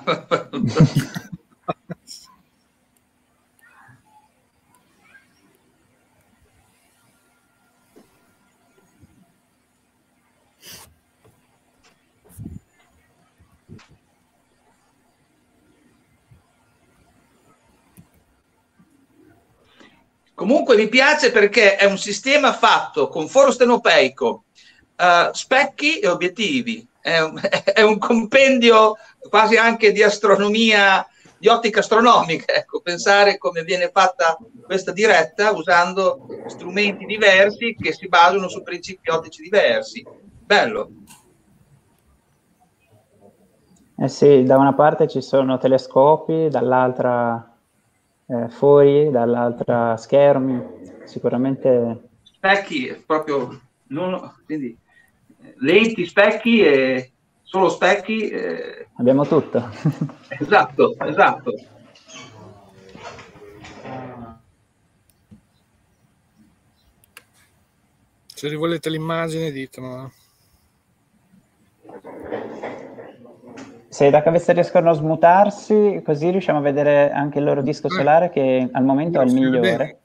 Comunque mi piace perché è un sistema fatto con foro stenopeico, uh, specchi e obiettivi. È un, è un compendio quasi anche di astronomia, di ottica astronomica. Ecco, pensare come viene fatta questa diretta usando strumenti diversi che si basano su principi ottici diversi. Bello. Eh sì, da una parte ci sono telescopi, dall'altra eh, fori, dall'altra schermi, sicuramente... Specchi, proprio, non, quindi lenti, specchi e solo specchi. Eh. Abbiamo tutto. Esatto, esatto. Se rivolete l'immagine ditemelo. Se da cabezza riescono a smutarsi, così riusciamo a vedere anche il loro disco solare che al momento è il migliore.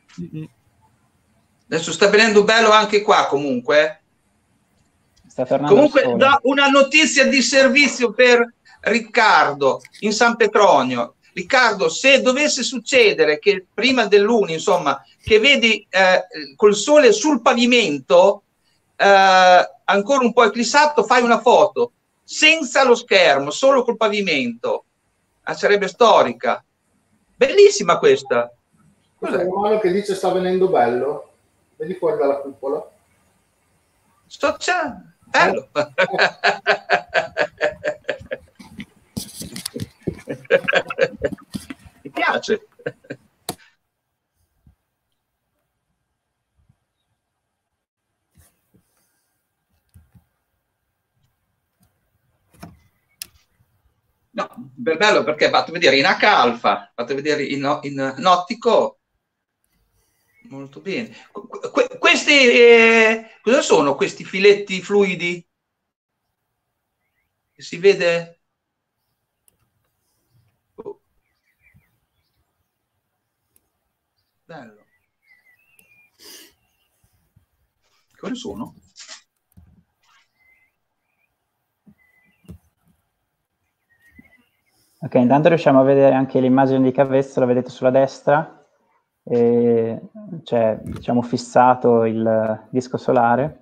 Adesso sta venendo bello anche qua comunque. Sta tornando comunque da una notizia di servizio per Riccardo in San Petronio. Riccardo, se dovesse succedere che prima dell'uni, insomma, che vedi eh, col sole sul pavimento eh, ancora un po' eclissato, fai una foto senza lo schermo, solo col pavimento. Ah, sarebbe storica. Bellissima questa. Cos'è? Un umano che dice sta venendo bello. Vedi fuori dalla cupola. Sto c'è. Bello. Mi piace. No, bello perché fatto vedere in H alfa, fatto vedere in, in, in ottico, molto bene. Que questi, eh, cosa sono questi filetti fluidi? Si vede? Oh. Bello. Cosa sono? Ok, intanto riusciamo a vedere anche l'immagine di Cavezzo, la vedete sulla destra, e c'è, diciamo, fissato il disco solare.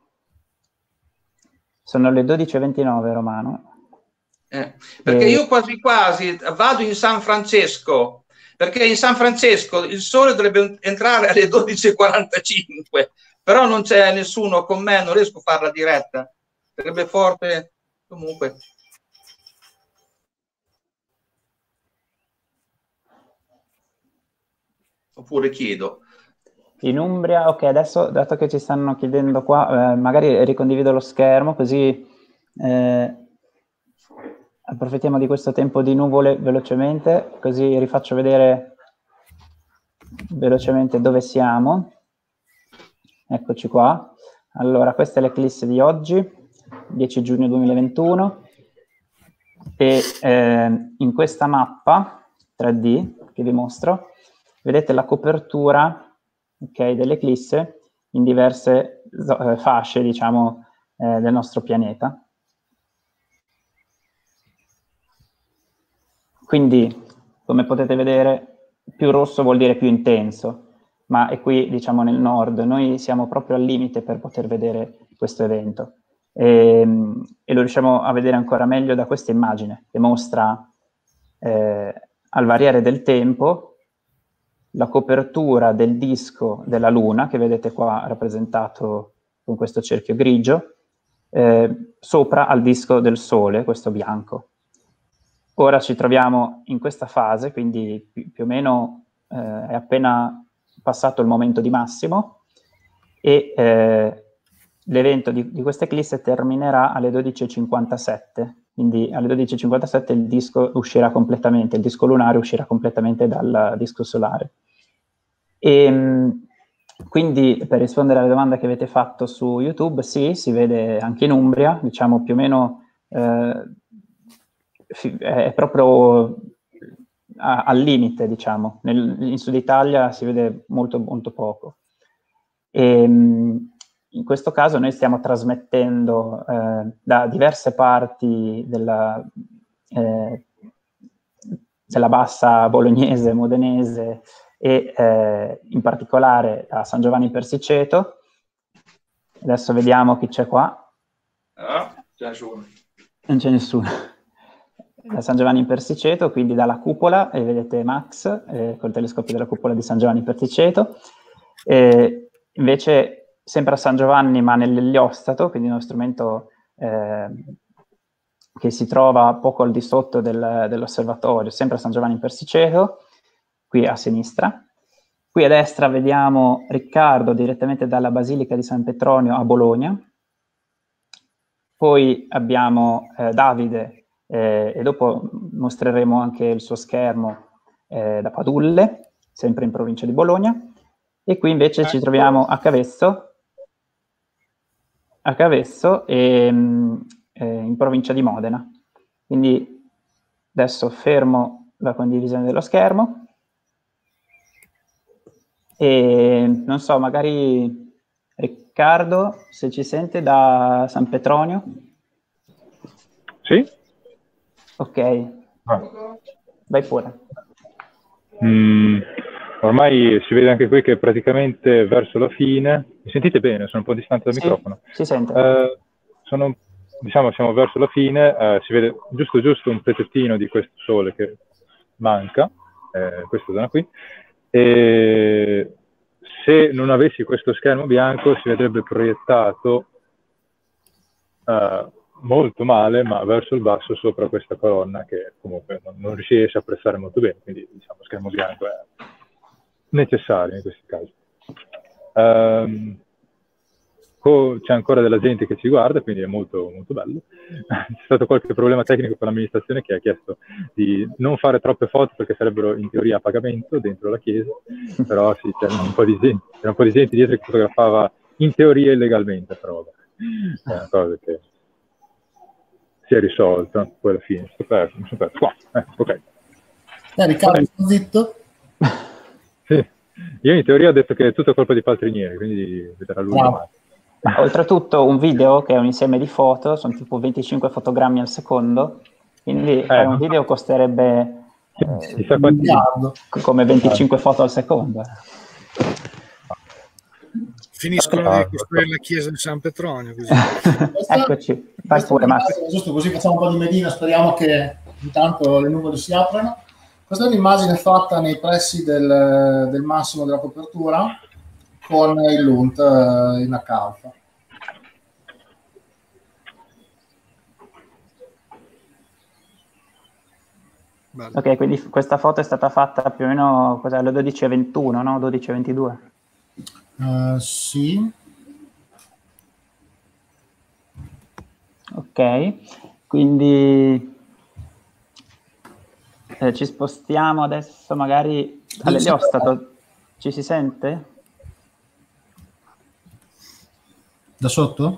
Sono le dodici e ventinove, Romano. Eh, perché e... io quasi quasi vado in San Francesco, perché in San Francesco il sole dovrebbe entrare alle dodici e quarantacinque, però non c'è nessuno con me, non riesco a fare la diretta. Sarebbe forte comunque. Oppure chiedo. In Umbria, ok, adesso dato che ci stanno chiedendo qua, eh, magari ricondivido lo schermo così eh, approfittiamo di questo tempo di nuvole velocemente, così rifaccio vedere velocemente dove siamo. Eccoci qua. Allora, questa è l'eclisse di oggi, dieci giugno duemilaventuno, e eh, in questa mappa tre D che vi mostro, vedete la copertura, okay, dell'eclisse in diverse eh, fasce, diciamo, eh, del nostro pianeta. Quindi, come potete vedere, più rosso vuol dire più intenso, ma è qui, diciamo, nel nord. Noi siamo proprio al limite per poter vedere questo evento. E, e lo riusciamo a vedere ancora meglio da questa immagine, che mostra, eh, al variare del tempo, la copertura del disco della Luna, che vedete qua rappresentato con questo cerchio grigio, eh, sopra al disco del Sole, questo bianco. Ora ci troviamo in questa fase, quindi più, più o meno eh, è appena passato il momento di massimo, e eh, l'evento di, di questa eclisse terminerà alle dodici e cinquantasette. Quindi alle dodici e cinquantasette il disco uscirà completamente, il disco lunare uscirà completamente dal disco solare. E quindi, per rispondere alla domanda che avete fatto su YouTube, sì, si vede anche in Umbria, diciamo più o meno eh, è proprio a, al limite, diciamo. Nel, in Sud Italia si vede molto, molto poco. E, in questo caso noi stiamo trasmettendo eh, da diverse parti della, eh, della bassa bolognese, modenese e eh, in particolare a San Giovanni in Persiceto. Adesso vediamo chi c'è qua. Ah, c'è nessuno. Non c'è nessuno. Da San Giovanni in Persiceto, quindi dalla cupola, e vedete Max eh, col telescopio della cupola di San Giovanni in Persiceto. E invece sempre a San Giovanni, ma nell'eliostato, quindi uno strumento eh, che si trova poco al di sotto del, dell'osservatorio, sempre a San Giovanni in Persiceto, qui a sinistra. Qui a destra vediamo Riccardo direttamente dalla Basilica di San Petronio a Bologna. Poi abbiamo eh, Davide, eh, e dopo mostreremo anche il suo schermo eh, da Padulle, sempre in provincia di Bologna. E qui invece ci troviamo a Cavesso, a Cavesso e, eh, in provincia di Modena. Quindi adesso fermo la condivisione dello schermo e non so, magari Riccardo, se ci sente da San Petronio. Sì. Ok, Ah. vai pure. Mm, ormai si vede anche qui che praticamente verso la fine, mi sentite bene? Sono un po' distante dal Sì, microfono. si sente. Eh, sono, diciamo, siamo verso la fine, eh, si vede giusto giusto un pezzettino di questo sole che manca, eh, questa zona qui, e se non avessi questo schermo bianco si vedrebbe proiettato eh, molto male, ma verso il basso sopra questa colonna che comunque non, non riesce a apprezzare molto bene, quindi diciamo schermo bianco è necessario in questi casi. Um, c'è ancora della gente che ci guarda, quindi è molto, molto bello. C'è stato qualche problema tecnico con l'amministrazione che ha chiesto di non fare troppe foto perché sarebbero in teoria a pagamento dentro la chiesa, però sì, c'era un po' di gente, c'era un po' di gente dietro che fotografava in teoria illegalmente, però vabbè, è una cosa che si è risolta, poi alla fine, mi sono perso, mi sono perso. Qua, eh, ok. Eh, Riccardo, Okay. sto zitto? Sì, io in teoria ho detto che è tutta colpa di Paltrinieri, quindi vedrà lui Bravo. domani. Oltretutto un video che è un insieme di foto, sono tipo venticinque fotogrammi al secondo, quindi Eh, fare un non so. video costerebbe eh, Chissà quanti... Miliardo. come venticinque foto al secondo. Finiscono Ah, di costruire la chiesa di San Petronio. Così. Eccoci, vai Questo pure è Max. un'immagine, giusto così facciamo un po' di medina, speriamo che intanto le nuvole si aprano. Questa è un'immagine fatta nei pressi del, del massimo della copertura con il L U N T eh, in H alfa. Bello. Ok, quindi questa foto è stata fatta più o meno cos'è, alle dodici e ventuno, no? dodici e ventidue. Uh, sì. Ok, quindi eh, ci spostiamo adesso magari all'eliostato. Ci si sente? Da sotto?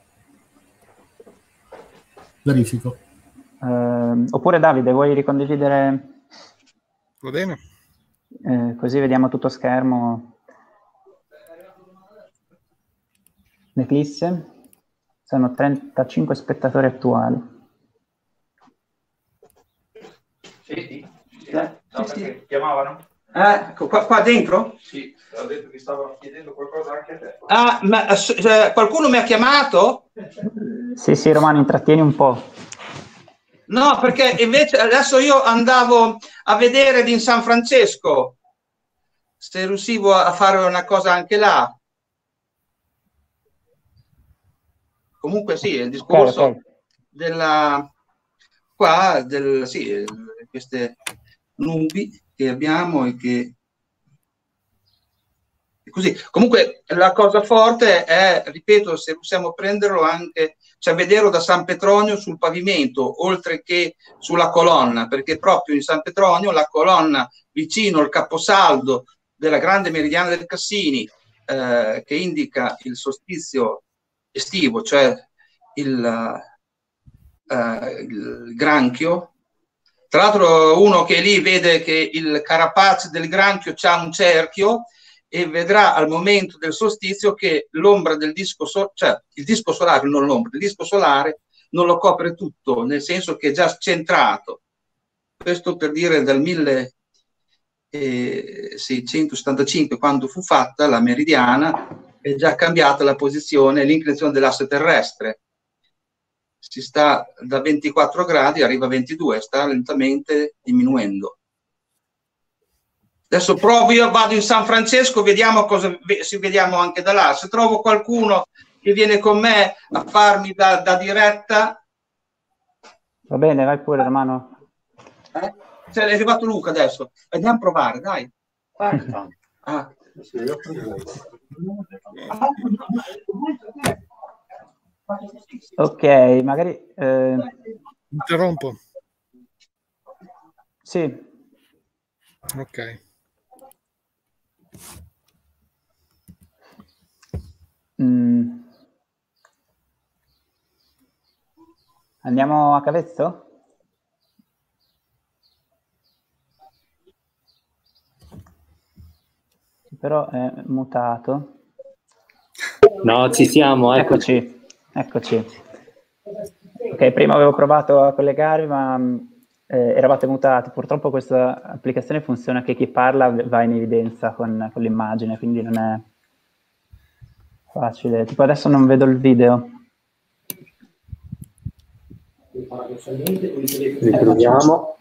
Verifico. Eh, oppure Davide, vuoi ricondividere? Va bene? Eh, così vediamo tutto schermo. L'eclisse? Sono trentacinque spettatori attuali. Sì, sì. Sì, no, perché chiamavano? Eh, ecco, qua, qua dentro? Sì, ho detto che stavano chiedendo qualcosa anche a te. Ah, ma cioè, qualcuno mi ha chiamato? Sì, sì, Romano, intrattieni un po'. No, perché invece adesso io andavo a vedere di in San Francesco, se riuscivo a fare una cosa anche là. Comunque sì, il discorso Okay, okay. della qua del sì, queste nubi che abbiamo e che così. Comunque la cosa forte è, ripeto, se possiamo prenderlo anche, cioè vederlo da San Petronio sul pavimento, oltre che sulla colonna, perché proprio in San Petronio la colonna vicino al caposaldo della grande meridiana del Cassini, eh, che indica il solstizio estivo, cioè il, eh, il granchio. Tra l'altro uno che è lì vede che il carapace del granchio c'ha un cerchio e vedrà al momento del solstizio che l'ombra del disco, so cioè il disco solare, non l'ombra, il disco solare non lo copre tutto, nel senso che è già centrato. Questo per dire dal mille, eh, seicentosettantacinque, quando fu fatta la meridiana, è già cambiata la posizione, l'inclinazione dell'asse terrestre. Si sta da ventiquattro gradi, arriva a ventidue, sta lentamente diminuendo. Adesso provo, io vado in San Francesco, vediamo cosa si vediamo anche da là. Se trovo qualcuno che viene con me a farmi da, da diretta. Va bene, vai pure, Romano. Eh? Cioè, è arrivato Luca adesso. Andiamo a provare, dai. Ah. Ok, magari... Eh... Interrompo. Sì. Ok. Mm. Andiamo a Cavezzo? Però è mutato. No, ci siamo. Eccoci, eccoci. Ok, prima avevo provato a collegarvi, ma eh, eravate mutati. Purtroppo questa applicazione funziona che chi parla va in evidenza con, con l'immagine, quindi non è facile. Tipo adesso non vedo il video. Riproviamo.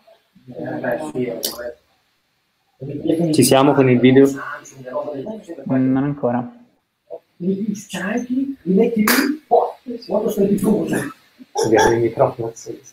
Ci siamo con il video? Mm, non ancora. Abbiamo il microfono acceso.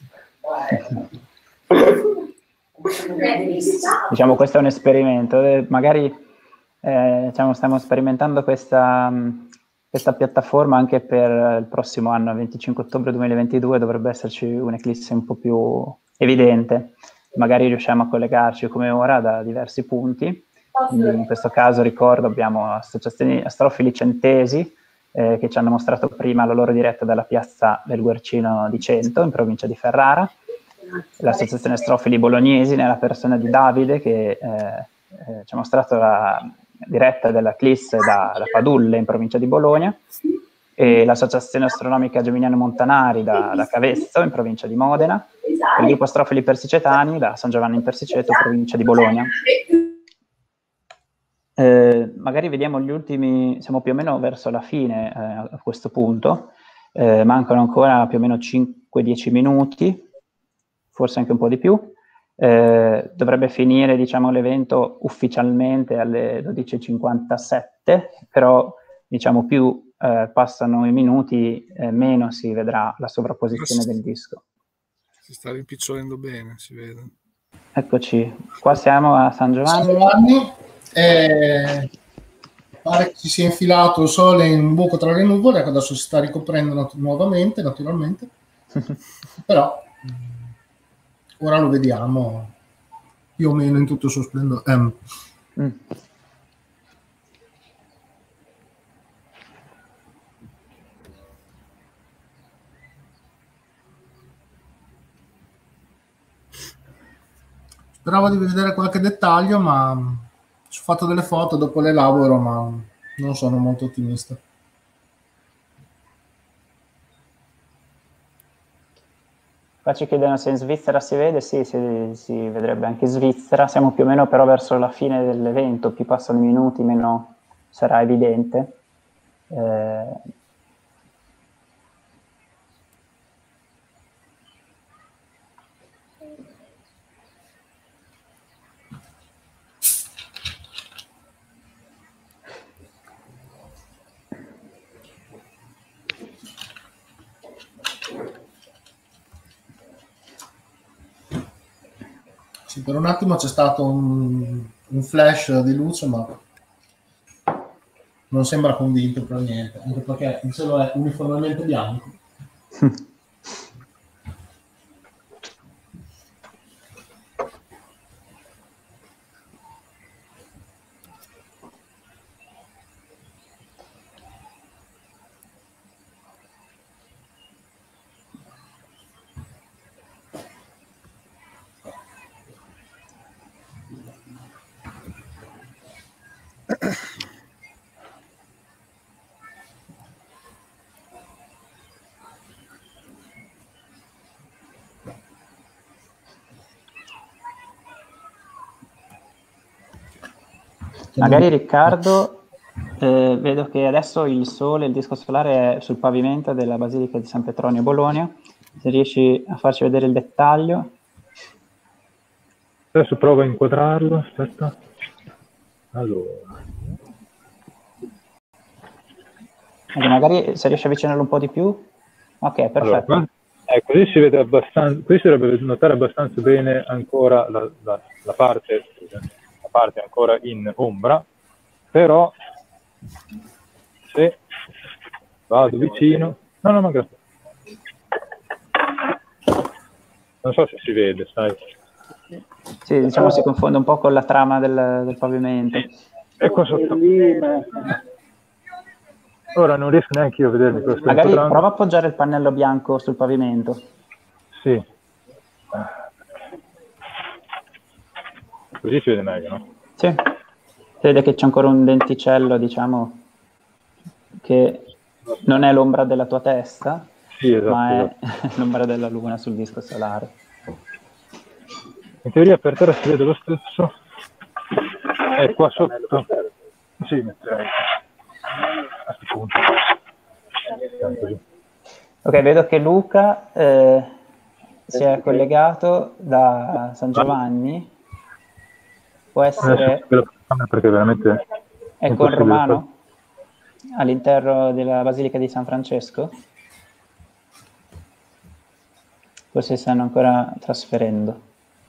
Diciamo questo è un esperimento, magari eh, diciamo, stiamo sperimentando questa, questa piattaforma anche per il prossimo anno, il venticinque ottobre duemilaventidue dovrebbe esserci un'eclisse un po' più evidente, magari riusciamo a collegarci come ora da diversi punti. In questo caso ricordo abbiamo associazioni astrofili centesi eh, che ci hanno mostrato prima la loro diretta dalla piazza del Guercino di Cento in provincia di Ferrara, l'associazione astrofili bolognesi nella persona di Davide che eh, eh, ci ha mostrato la diretta della C L I S da, da Padulle in provincia di Bologna, e l'associazione astronomica Geminiano Montanari da, da Cavezzo in provincia di Modena, e il gruppo astrofili persicetani da San Giovanni in Persiceto, provincia di Bologna. Eh, magari vediamo gli ultimi, siamo più o meno verso la fine eh, a questo punto, eh, mancano ancora più o meno cinque dieci minuti, forse anche un po' di più. Eh, dovrebbe finire, diciamo, l'evento ufficialmente alle dodici e cinquantasette, però diciamo più eh, passano i minuti, eh, meno si vedrà la sovrapposizione si, del disco. Si sta rimpicciolendo bene, si vede. Eccoci, qua siamo a San Giovanni. San Giovanni. Eh, pare che si sia infilato il sole in un buco tra le nuvole, che adesso si sta ricoprendo nat- nuovamente, naturalmente, però ora lo vediamo più o meno in tutto il suo splendore. Um. Mm. Speravo di vedere qualche dettaglio, ma ho fatto delle foto, dopo le elaboro, ma non sono molto ottimista. Qua ci chiedono se in Svizzera si vede, sì, si, si vedrebbe anche in Svizzera, siamo più o meno però verso la fine dell'evento, più passano i minuti meno sarà evidente. Eh, Sì, per un attimo c'è stato un, un flash di luce, ma non sembra convinto per niente, anche perché il cielo è uniformemente bianco. Magari Riccardo, eh, vedo che adesso il sole, il disco solare è sul pavimento della Basilica di San Petronio Bologna. Se riesci a farci vedere il dettaglio. Adesso provo a inquadrarlo, aspetta. Allora. Magari se riesci a avvicinarlo un po' di più. Ok, perfetto. Allora, eh, così si vede abbastanza, qui si dovrebbe notare abbastanza bene ancora la, la, la, parte, la parte ancora in ombra, però se vado vicino, no, no, magari. Non so se si vede, sai. Sì, diciamo si confonde un po' con la trama del, del pavimento. E qua sotto. Ora non riesco neanche io a vedermi questo. Magari prova a appoggiare il pannello bianco sul pavimento. Sì. Così si vede meglio, no? Sì. Si vede che c'è ancora un denticello, diciamo, che non è l'ombra della tua testa, sì, esatto, ma è esatto. l'ombra della luna sul disco solare. In teoria per terra si vede lo stesso. E qua sotto. Sì, metterei. A questo punto. Ok, vedo che Luca eh, si è collegato da San Giovanni. Può essere... Perché veramente è con Romano? All'interno della Basilica di San Francesco? Forse stanno ancora trasferendo.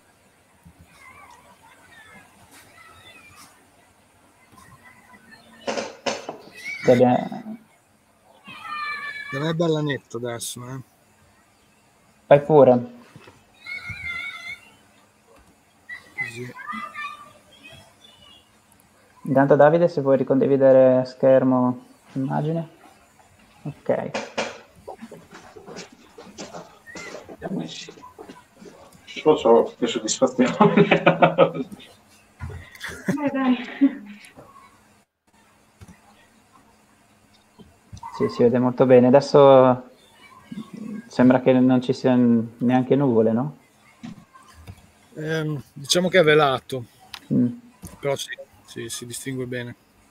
Da me è bella netto adesso, eh. Fai pure. Così. Intanto Davide, se vuoi ricondividere schermo, immagine. Ok. Lo so, che soddisfazione. Dai, dai. Sì, si vede molto bene. Adesso sembra che non ci siano neanche nuvole, no? Eh, diciamo che è velato, Mm. però sì, sì, si distingue bene.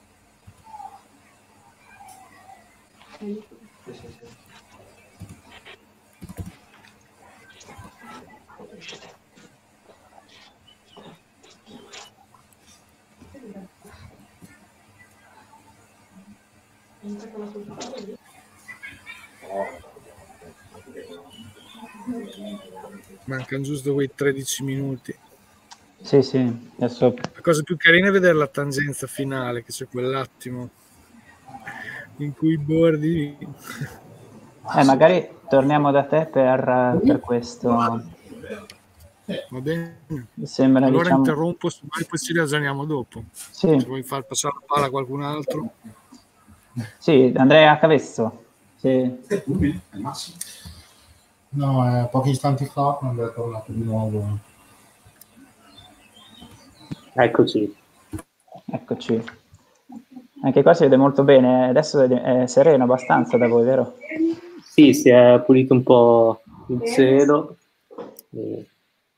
Mancano giusto quei tredici minuti. Sì, sì, adesso... La cosa più carina è vedere la tangenza finale, che c'è quell'attimo in cui i bordi... Eh, magari torniamo da te per, per questo. Va bene. Mi sembra, allora diciamo... interrompo e poi ci ragioniamo dopo. Sì. Se vuoi far passare la palla a qualcun altro. Sì, Andrea Cavesso. Sì. No, eh, pochi istanti fa quando è tornato di nuovo. Eccoci. Eccoci. Anche qua si vede molto bene. Adesso è sereno abbastanza da voi, vero? Sì, si è pulito un po' il cielo. E...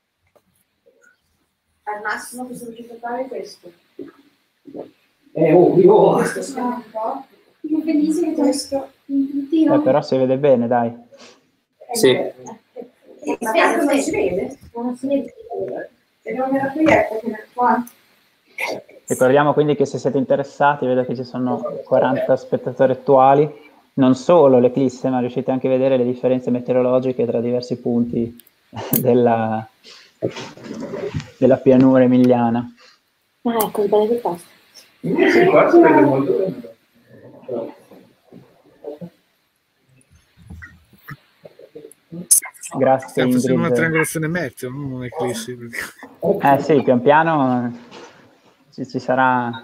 Al massimo che sono riuscito a fare è questo. Eh, oh, io... Questo sia un po'. Io bellissimo questo. Eh, però si vede bene, dai. Sì. Ma tanto non si vede? Non si vede. Se non era qui, ecco che qua. Ricordiamo quindi che se siete interessati, vedo che ci sono quaranta spettatori attuali, non solo l'eclisse, ma riuscite anche a vedere le differenze meteorologiche tra diversi punti della, della pianura emiliana. Ah, ecco, il bello del pasto. Sì, qua si vede molto bene. Grazie, Stiamo facendo Ingrid. una triangolazione meteo, non un'eclissi. Perché... Eh sì, pian piano ci, ci sarà...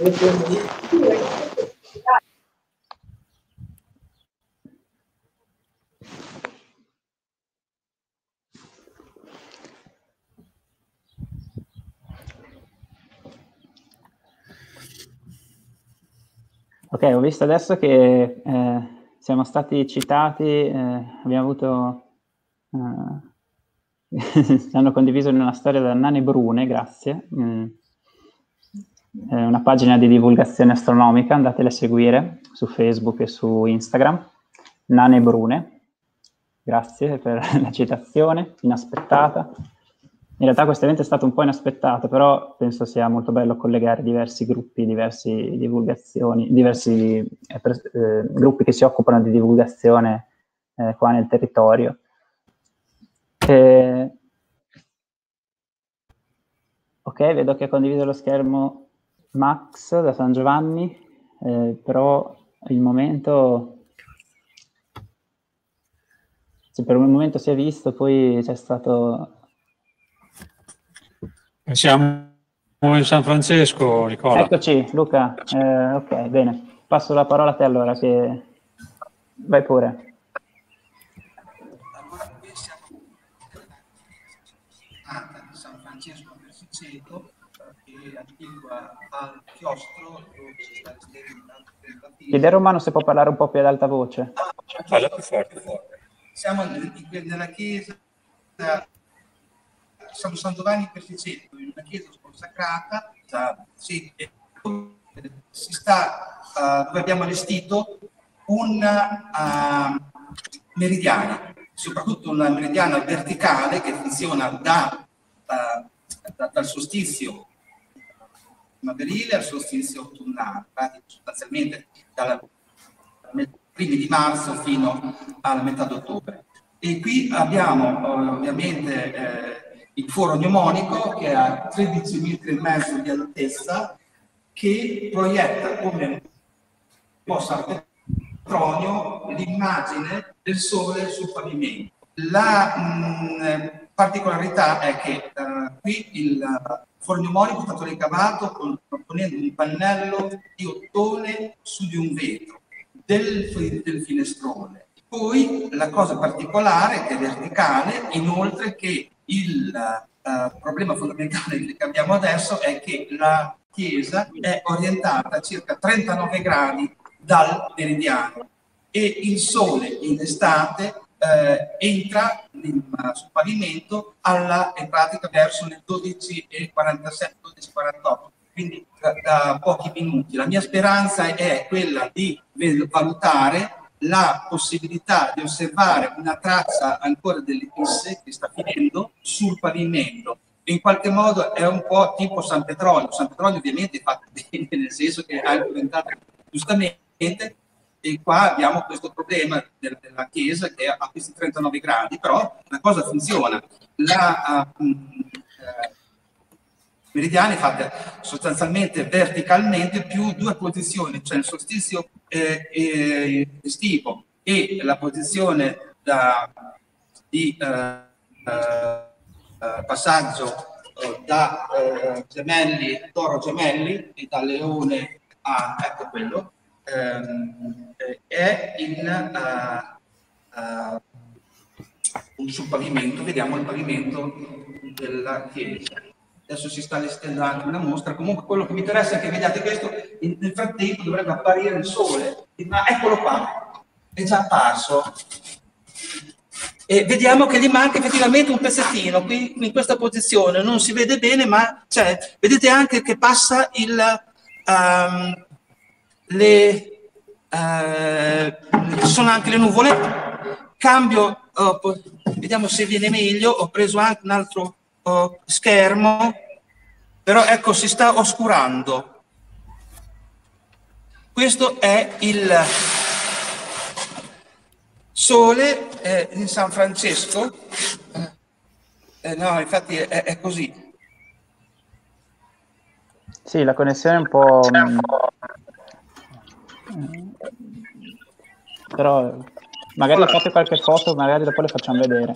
Ok, ho visto adesso che eh, siamo stati citati, eh, abbiamo avuto... Eh, hanno condiviso in una storia da Nane Brune, grazie. Mm. eh, una pagina di divulgazione astronomica, andatele a seguire su Facebook e su Instagram, Nane Brune. Grazie per la citazione, inaspettata. In realtà questo evento è stato un po' inaspettato, però penso sia molto bello collegare diversi gruppi, diverse divulgazioni, diversi eh, per, eh, gruppi che si occupano di divulgazione eh, qua nel territorio. E... Ok, vedo che ha condiviso lo schermo Max da San Giovanni, eh, però il momento, se per un momento si è visto, poi c'è stato... Siamo in San Francesco, Nicola. Eccoci, Luca. Eh, ok, bene. Passo la parola a te allora, che vai pure. Allora, qui siamo di San Francesco a Persiceto, che è attigua al chiostro dove si sta Chiede a Romano se può parlare un po' più ad alta voce. Parla più forte, forte. Siamo nella chiesa San Giovanni in Persiceto, in una chiesa consacrata, sì, si sta, uh, dove abbiamo allestito un uh, meridiano, soprattutto una meridiana verticale che funziona da, uh, da, dal solstizio primaverile al solstizio autunnale, sostanzialmente dai primi di marzo fino alla metà d'ottobre. E qui abbiamo uh, ovviamente eh, il foro gnomonico che ha tredici metri e mezzo di altezza, che proietta come un po' San Petronio l'immagine del sole sul pavimento. La mh, particolarità è che uh, qui il foro gnomonico è stato ricavato con, ponendo un pannello di ottone su di un vetro del, del finestrone. Poi la cosa particolare che è verticale, inoltre, che il uh, problema fondamentale che abbiamo adesso è che la chiesa è orientata a circa trentanove gradi dal meridiano e il sole in estate eh, entra in, uh, sul pavimento alla, in pratica verso le dodici e quarantasette, dodici e quarantotto, quindi da, da pochi minuti. La mia speranza è quella di valutare la possibilità di osservare una traccia ancora dell'eclisse che sta finendo sul pavimento. In qualche modo è un po' tipo San Petronio. San Petronio ovviamente è fatto bene, nel senso che ha implementato giustamente, e qua abbiamo questo problema della chiesa che ha questi trentanove gradi, però la cosa funziona. La uh, uh, meridiana è fatta sostanzialmente verticalmente più due posizioni, cioè il solstizio eh, eh, estivo e la posizione da, di eh, eh, passaggio eh, da eh, Gemelli, Toro Gemelli e da Leone a, ecco quello, ehm, è in uh, uh, un sul pavimento, vediamo il pavimento della chiesa. Adesso si sta allestendo anche una mostra. Comunque quello che mi interessa è che vediate questo, nel frattempo dovrebbe apparire il sole, ma eccolo qua, è già apparso. E vediamo che gli manca effettivamente un pezzettino, qui in questa posizione non si vede bene, ma cioè, vedete anche che passa il, um, le, uh, ci sono anche le nuvole, cambio, oh, vediamo se viene meglio, ho preso anche un altro oh, schermo, però ecco si sta oscurando. Questo è il sole eh, in San Francesco, eh, no infatti è, è così. Sì, la connessione è un po'... però magari fate qualche foto, magari dopo le facciamo vedere.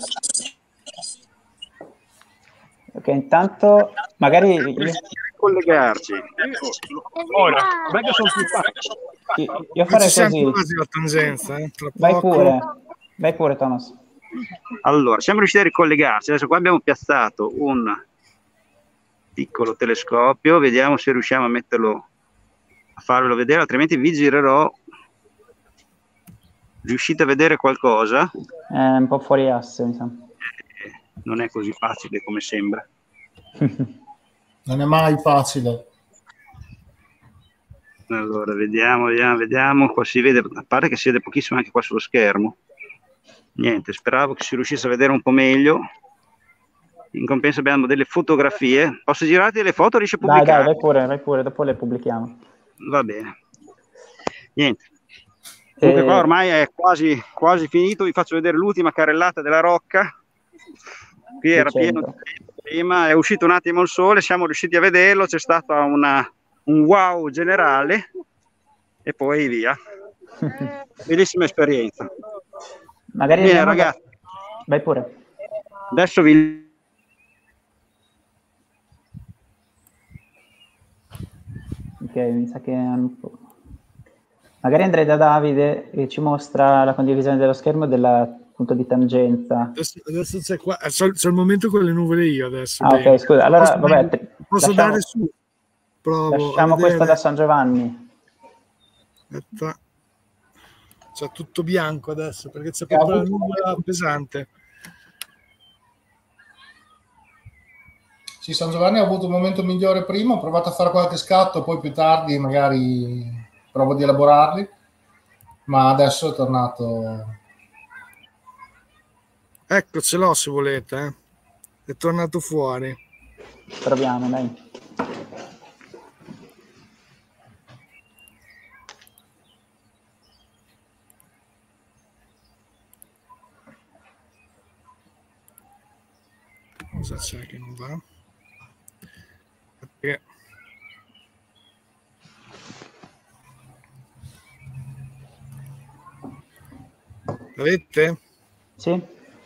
Ok, intanto magari io... collegarci. Ora, com'è che sono più facili? Io, io farei così. Quasi la tangenza, eh? Tra vai poco. pure, vai pure Thomas. Allora, siamo riusciti a ricollegarci. Adesso qua abbiamo piazzato un piccolo telescopio, vediamo se riusciamo a metterlo, a farvelo vedere, altrimenti vi girerò. Riuscite a vedere qualcosa? È un po' fuori asse, mi sa. Eh, non è così facile come sembra. Non è mai facile. Allora, vediamo, vediamo, vediamo. Qua si vede, a parte che si vede pochissimo anche qua sullo schermo. Niente, speravo che si riuscisse a vedere un po' meglio. In compenso abbiamo delle fotografie. Posso girarti le foto? Riesci a Dai, pubblicare? dai, vai pure, vai pure, dopo le pubblichiamo. Va bene. Niente. Comunque Eh, qua ormai è quasi, quasi finito. Vi faccio vedere l'ultima carrellata della Rocca. Qui era pieno di tempo prima, è uscito un attimo il sole, siamo riusciti a vederlo, c'è stato una, un wow generale e poi via. Bellissima esperienza. Magari Bene andiamo da- ragazzi, Vai pure. adesso vi... Ok, mi sa che hanno un po'. Magari andrei da Davide che ci mostra la condivisione dello schermo del punto di tangenza. Adesso, adesso c'è qua, c'è, c'è il momento con le nuvole io adesso. Ah, bene. ok, scusa. Allora, Posso vabbè, dare- te- posso lasciamo, dare su. Provo a lasciamo vedere. questa da San Giovanni. Aspetta. C'è tutto bianco adesso perché c'è proprio la nuvola pesante. Sì, San Giovanni ha avuto un momento migliore prima, ho provato a fare qualche scatto, poi più tardi magari provo di elaborarli, ma adesso è tornato... Ecco, ce l'ho se volete. eh. È tornato fuori. Proviamo, dai. Cosa c'è che non va? Perché... L'avete? Sì.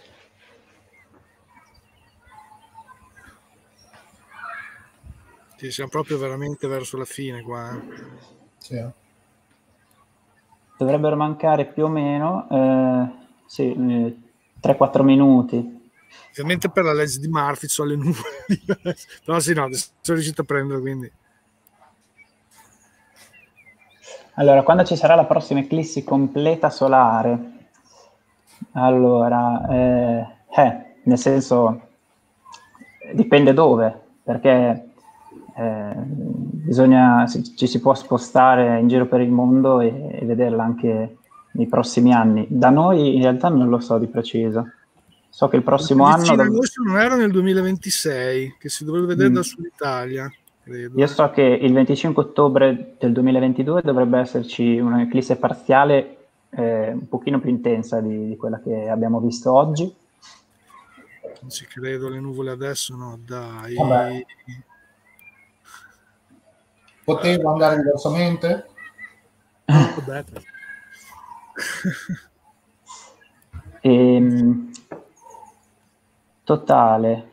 Ci siamo proprio veramente verso la fine qua. eh. Sì. Dovrebbero mancare più o meno eh, sì, eh, tre quattro minuti. Ovviamente per la legge di Murphy sono le nuvole. Però sì, no, adesso sono riuscito a prendere, quindi... Allora, quando ci sarà la prossima eclissi completa solare? Allora, eh, eh, nel senso, dipende dove, perché eh, bisogna, si- ci si può spostare in giro per il mondo e, e vederla anche nei prossimi anni. Da noi in realtà non lo so di preciso. So che il prossimo anno... Vicino a dov- noi non era nel duemilaventisei, che si dovrebbe vedere Mm. dal Sud Italia, credo. Io so che il venticinque ottobre del duemilaventidue dovrebbe esserci un'eclisse parziale eh, un pochino più intensa di, di quella che abbiamo visto oggi. Non ci credo, le nuvole adesso, no, dai. Vabbè. Poteva andare diversamente? Vabbè. Ehm, totale.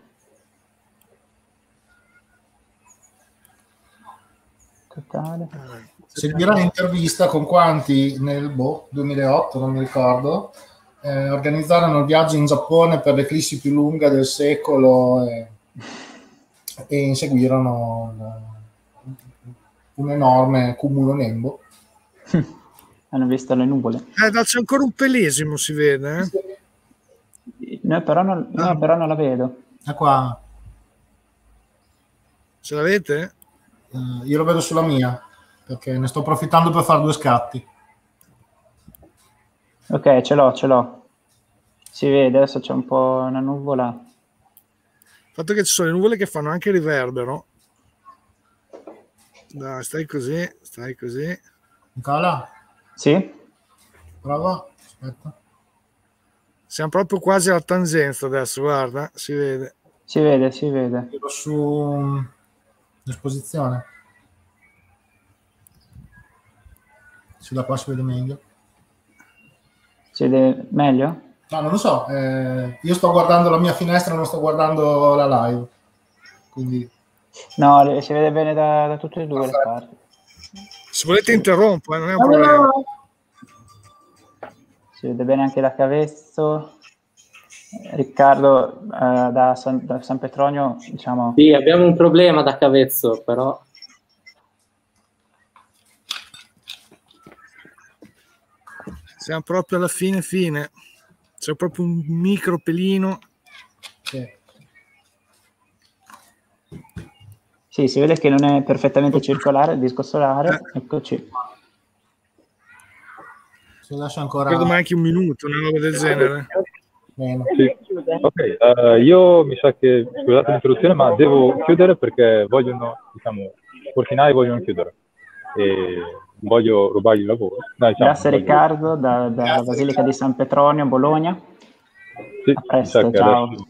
Totale. Seguirà l'intervista con quanti nel boh, duemilaotto, non mi ricordo, eh, organizzarono il viaggio in Giappone per l'eclissi più lunga del secolo e, e inseguirono la- un enorme cumulo nembo. Hanno visto le nuvole. Eh, dai, c'è ancora un pelesimo, si vede, eh? No, però non, no, però non la vedo. È qua. Ce l'avete? Eh, io lo vedo sulla mia, perché ne sto approfittando per fare due scatti. Ok, ce l'ho, ce l'ho. Si vede, adesso c'è un po' una nuvola. Il fatto che ci sono le nuvole che fanno anche riverbero. Dai, stai così, stai così. Nicola? Sì? Prova. Aspetta. Siamo proprio quasi alla tangenza adesso, guarda, si vede. Si vede, si vede. Tiro su l'esposizione. Se da qua si vede meglio. Si vede meglio? No, non lo so. eh, io sto guardando la mia finestra, non sto guardando la live. Quindi... No, le- si vede bene da, da tutte e due le parti. Se volete interrompo, eh, non è un problema. Si vede bene anche da Cavezzo. Riccardo eh, da, San, da San Petronio, diciamo... Sì, abbiamo un problema da Cavezzo, però... Siamo proprio alla fine fine. C'è proprio un micro pelino. Sì. Sì, si vede che non è perfettamente circolare il disco solare. Eccoci. Si lascia ancora... Credo manchi un minuto, una roba del genere. Sì. Ok, uh, io mi sa che, scusate l'interruzione, ma devo chiudere perché vogliono, diciamo, i portinai vogliono chiudere e voglio rubargli il lavoro. No, diciamo, Grazie voglio... Riccardo, da, dalla Basilica di San Petronio, Bologna. Sì, a presto, ciao. adesso...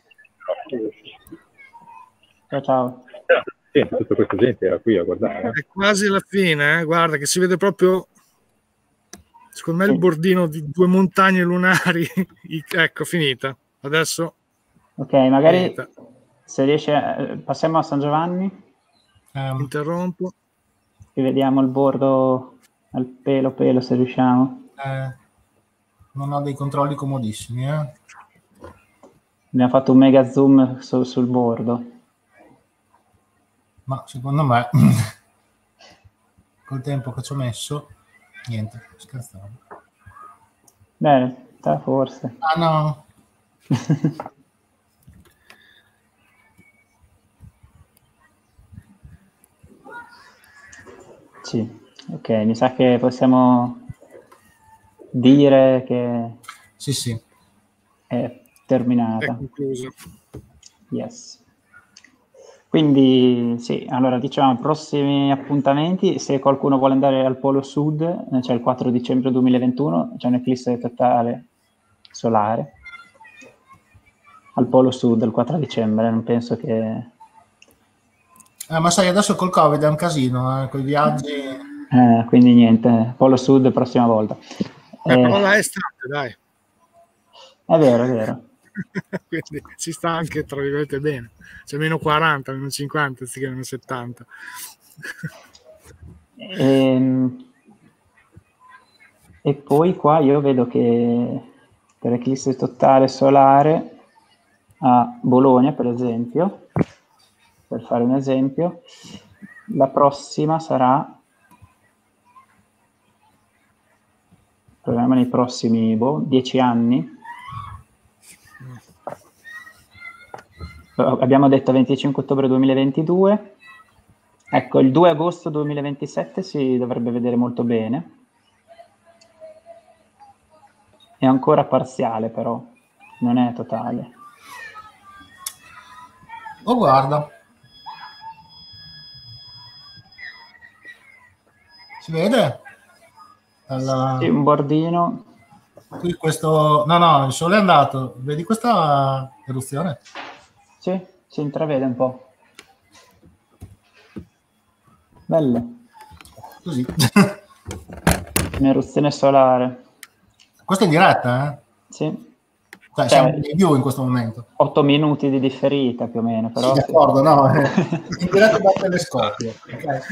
Ciao, ciao. Sì, tutta questa gente era qui a guardare. È quasi la fine, eh? Guarda che si vede proprio, secondo me, sì, il bordino di due montagne lunari. Ecco, finita. Adesso... Ok, magari finita. Se riesce, passiamo a San Giovanni. Um, Interrompo. E vediamo il bordo al pelo pelo se riusciamo. Eh, non ho dei controlli comodissimi, eh. Abbiamo fatto un mega zoom su, sul bordo. Ma secondo me, col tempo che ci ho messo, niente, scherzavo. Bene, forse. Ah no. Sì, ok, mi sa che possiamo dire che sì, sì. È terminata. È conclusa. Yes. Quindi sì, allora diciamo prossimi appuntamenti, se qualcuno vuole andare al Polo Sud, c'è il quattro dicembre duemilaventuno, c'è un'eclisse totale solare al Polo Sud il quattro dicembre, non penso che... Eh, ma sai, adesso col Covid è un casino, eh, con i viaggi... Eh, quindi niente, Polo Sud prossima volta. Eh, eh, però là è estate, dai. È vero, è vero. Quindi si sta anche, tra virgolette, bene. C'è meno quaranta, meno cinquanta, anziché meno settanta. E, e poi qua io vedo che per eclisse totale solare a Bologna, per esempio, per fare un esempio, la prossima sarà, proviamo nei prossimi boh, dieci anni. Abbiamo detto venticinque ottobre duemilaventidue, ecco il due agosto duemilaventisette si dovrebbe vedere molto bene, è ancora parziale però, non è totale. Oh guarda, si vede? Alla... Sì, un bordino. Qui questo, no no, il sole è andato, vedi questa eruzione? Sì, si intravede un po'. Bello. Così. Un'eruzione solare. Questo è in diretta, eh? Sì. Cioè, siamo in view in questo momento. Otto minuti di differita più o meno, però... Sì, d'accordo, no? In diretta da telescopio. Okay.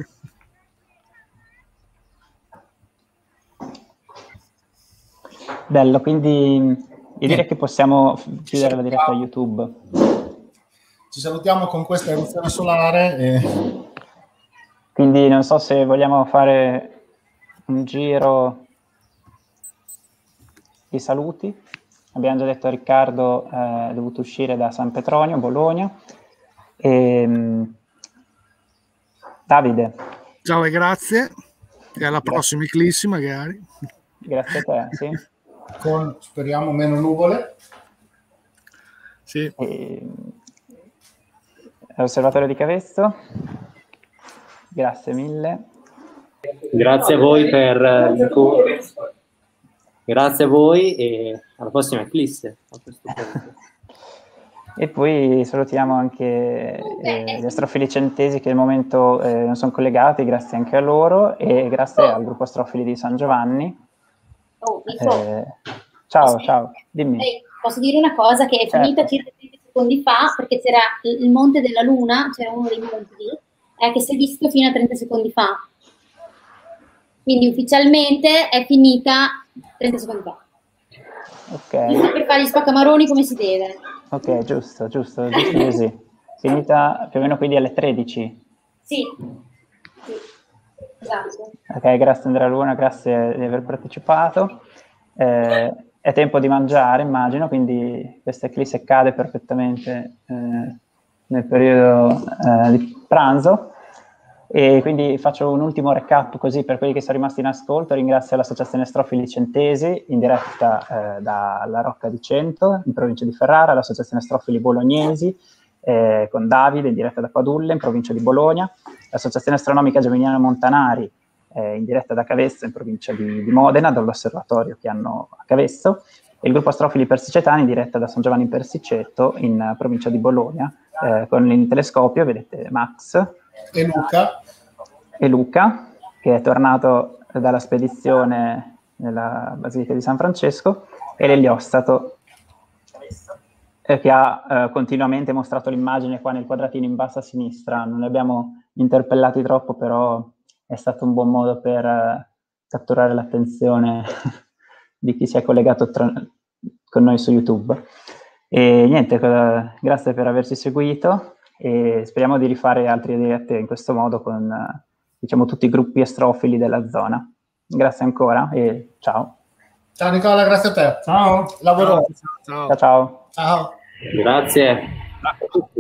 Bello, quindi io direi che possiamo chiudere la diretta a YouTube. Ci salutiamo con questa eruzione solare. E... Quindi non so se vogliamo fare un giro di saluti. Abbiamo già detto a Riccardo eh, è dovuto uscire da San Petronio, Bologna. E, um, Davide. Ciao e grazie. E alla prossima eclissi magari. Grazie a te, sì. Con, speriamo, meno nuvole. Sì. E, Osservatorio di Cavesto, grazie mille. Grazie a voi per l'incontro. Grazie a voi e alla prossima eclisse. E poi salutiamo anche eh, gli astrofili centesi che al momento eh, non sono collegati, grazie anche a loro e grazie al gruppo astrofili di San Giovanni. Eh, ciao, ciao, dimmi. Posso dire una cosa che è certo. finita circa trenta secondi fa, perché c'era il Monte della Luna, c'era uno dei monti lì, eh, che si è visto fino a trenta secondi fa. Quindi ufficialmente è finita trenta secondi fa. Ok. Giusto per fare gli spaccamaroni come si deve. Ok, giusto, giusto, giusto così. Finita più o meno quindi alle tredici. Sì. Sì. Esatto. Ok, grazie Andrea Luna, grazie di aver partecipato. Eh, è tempo di mangiare, immagino, quindi questa eclisse cade perfettamente eh, nel periodo eh, di pranzo. E quindi faccio un ultimo recap così per quelli che sono rimasti in ascolto. Ringrazio l'Associazione Strofili Centesi in diretta eh, dalla Rocca di Cento in provincia di Ferrara, l'Associazione Strofili Bolognesi eh, con Davide in diretta da Padulle in provincia di Bologna, l'Associazione Astronomica Geminiana Montanari eh, in diretta da Cavesso in provincia di, di Modena, dall'osservatorio che hanno a Cavesso, e il gruppo Astrofili Persicetani in diretta da San Giovanni in Persicetto in uh, provincia di Bologna eh, con il telescopio, vedete Max e Luca. e Luca, che è tornato dalla spedizione nella Basilica di San Francesco, e l'eliostato, eh, che ha eh, continuamente mostrato l'immagine qua nel quadratino in basso a sinistra. Non li abbiamo interpellati troppo, però è stato un buon modo per eh, catturare l'attenzione di chi si è collegato tra, con noi su YouTube. E niente, cosa, grazie per averci seguito e speriamo di rifare altre dirette in questo modo con diciamo tutti i gruppi astrofili della zona. Grazie ancora e ciao. Ciao Nicola, grazie a te. Ciao. Lavoro. Ciao. Ciao ciao. Ciao. Grazie.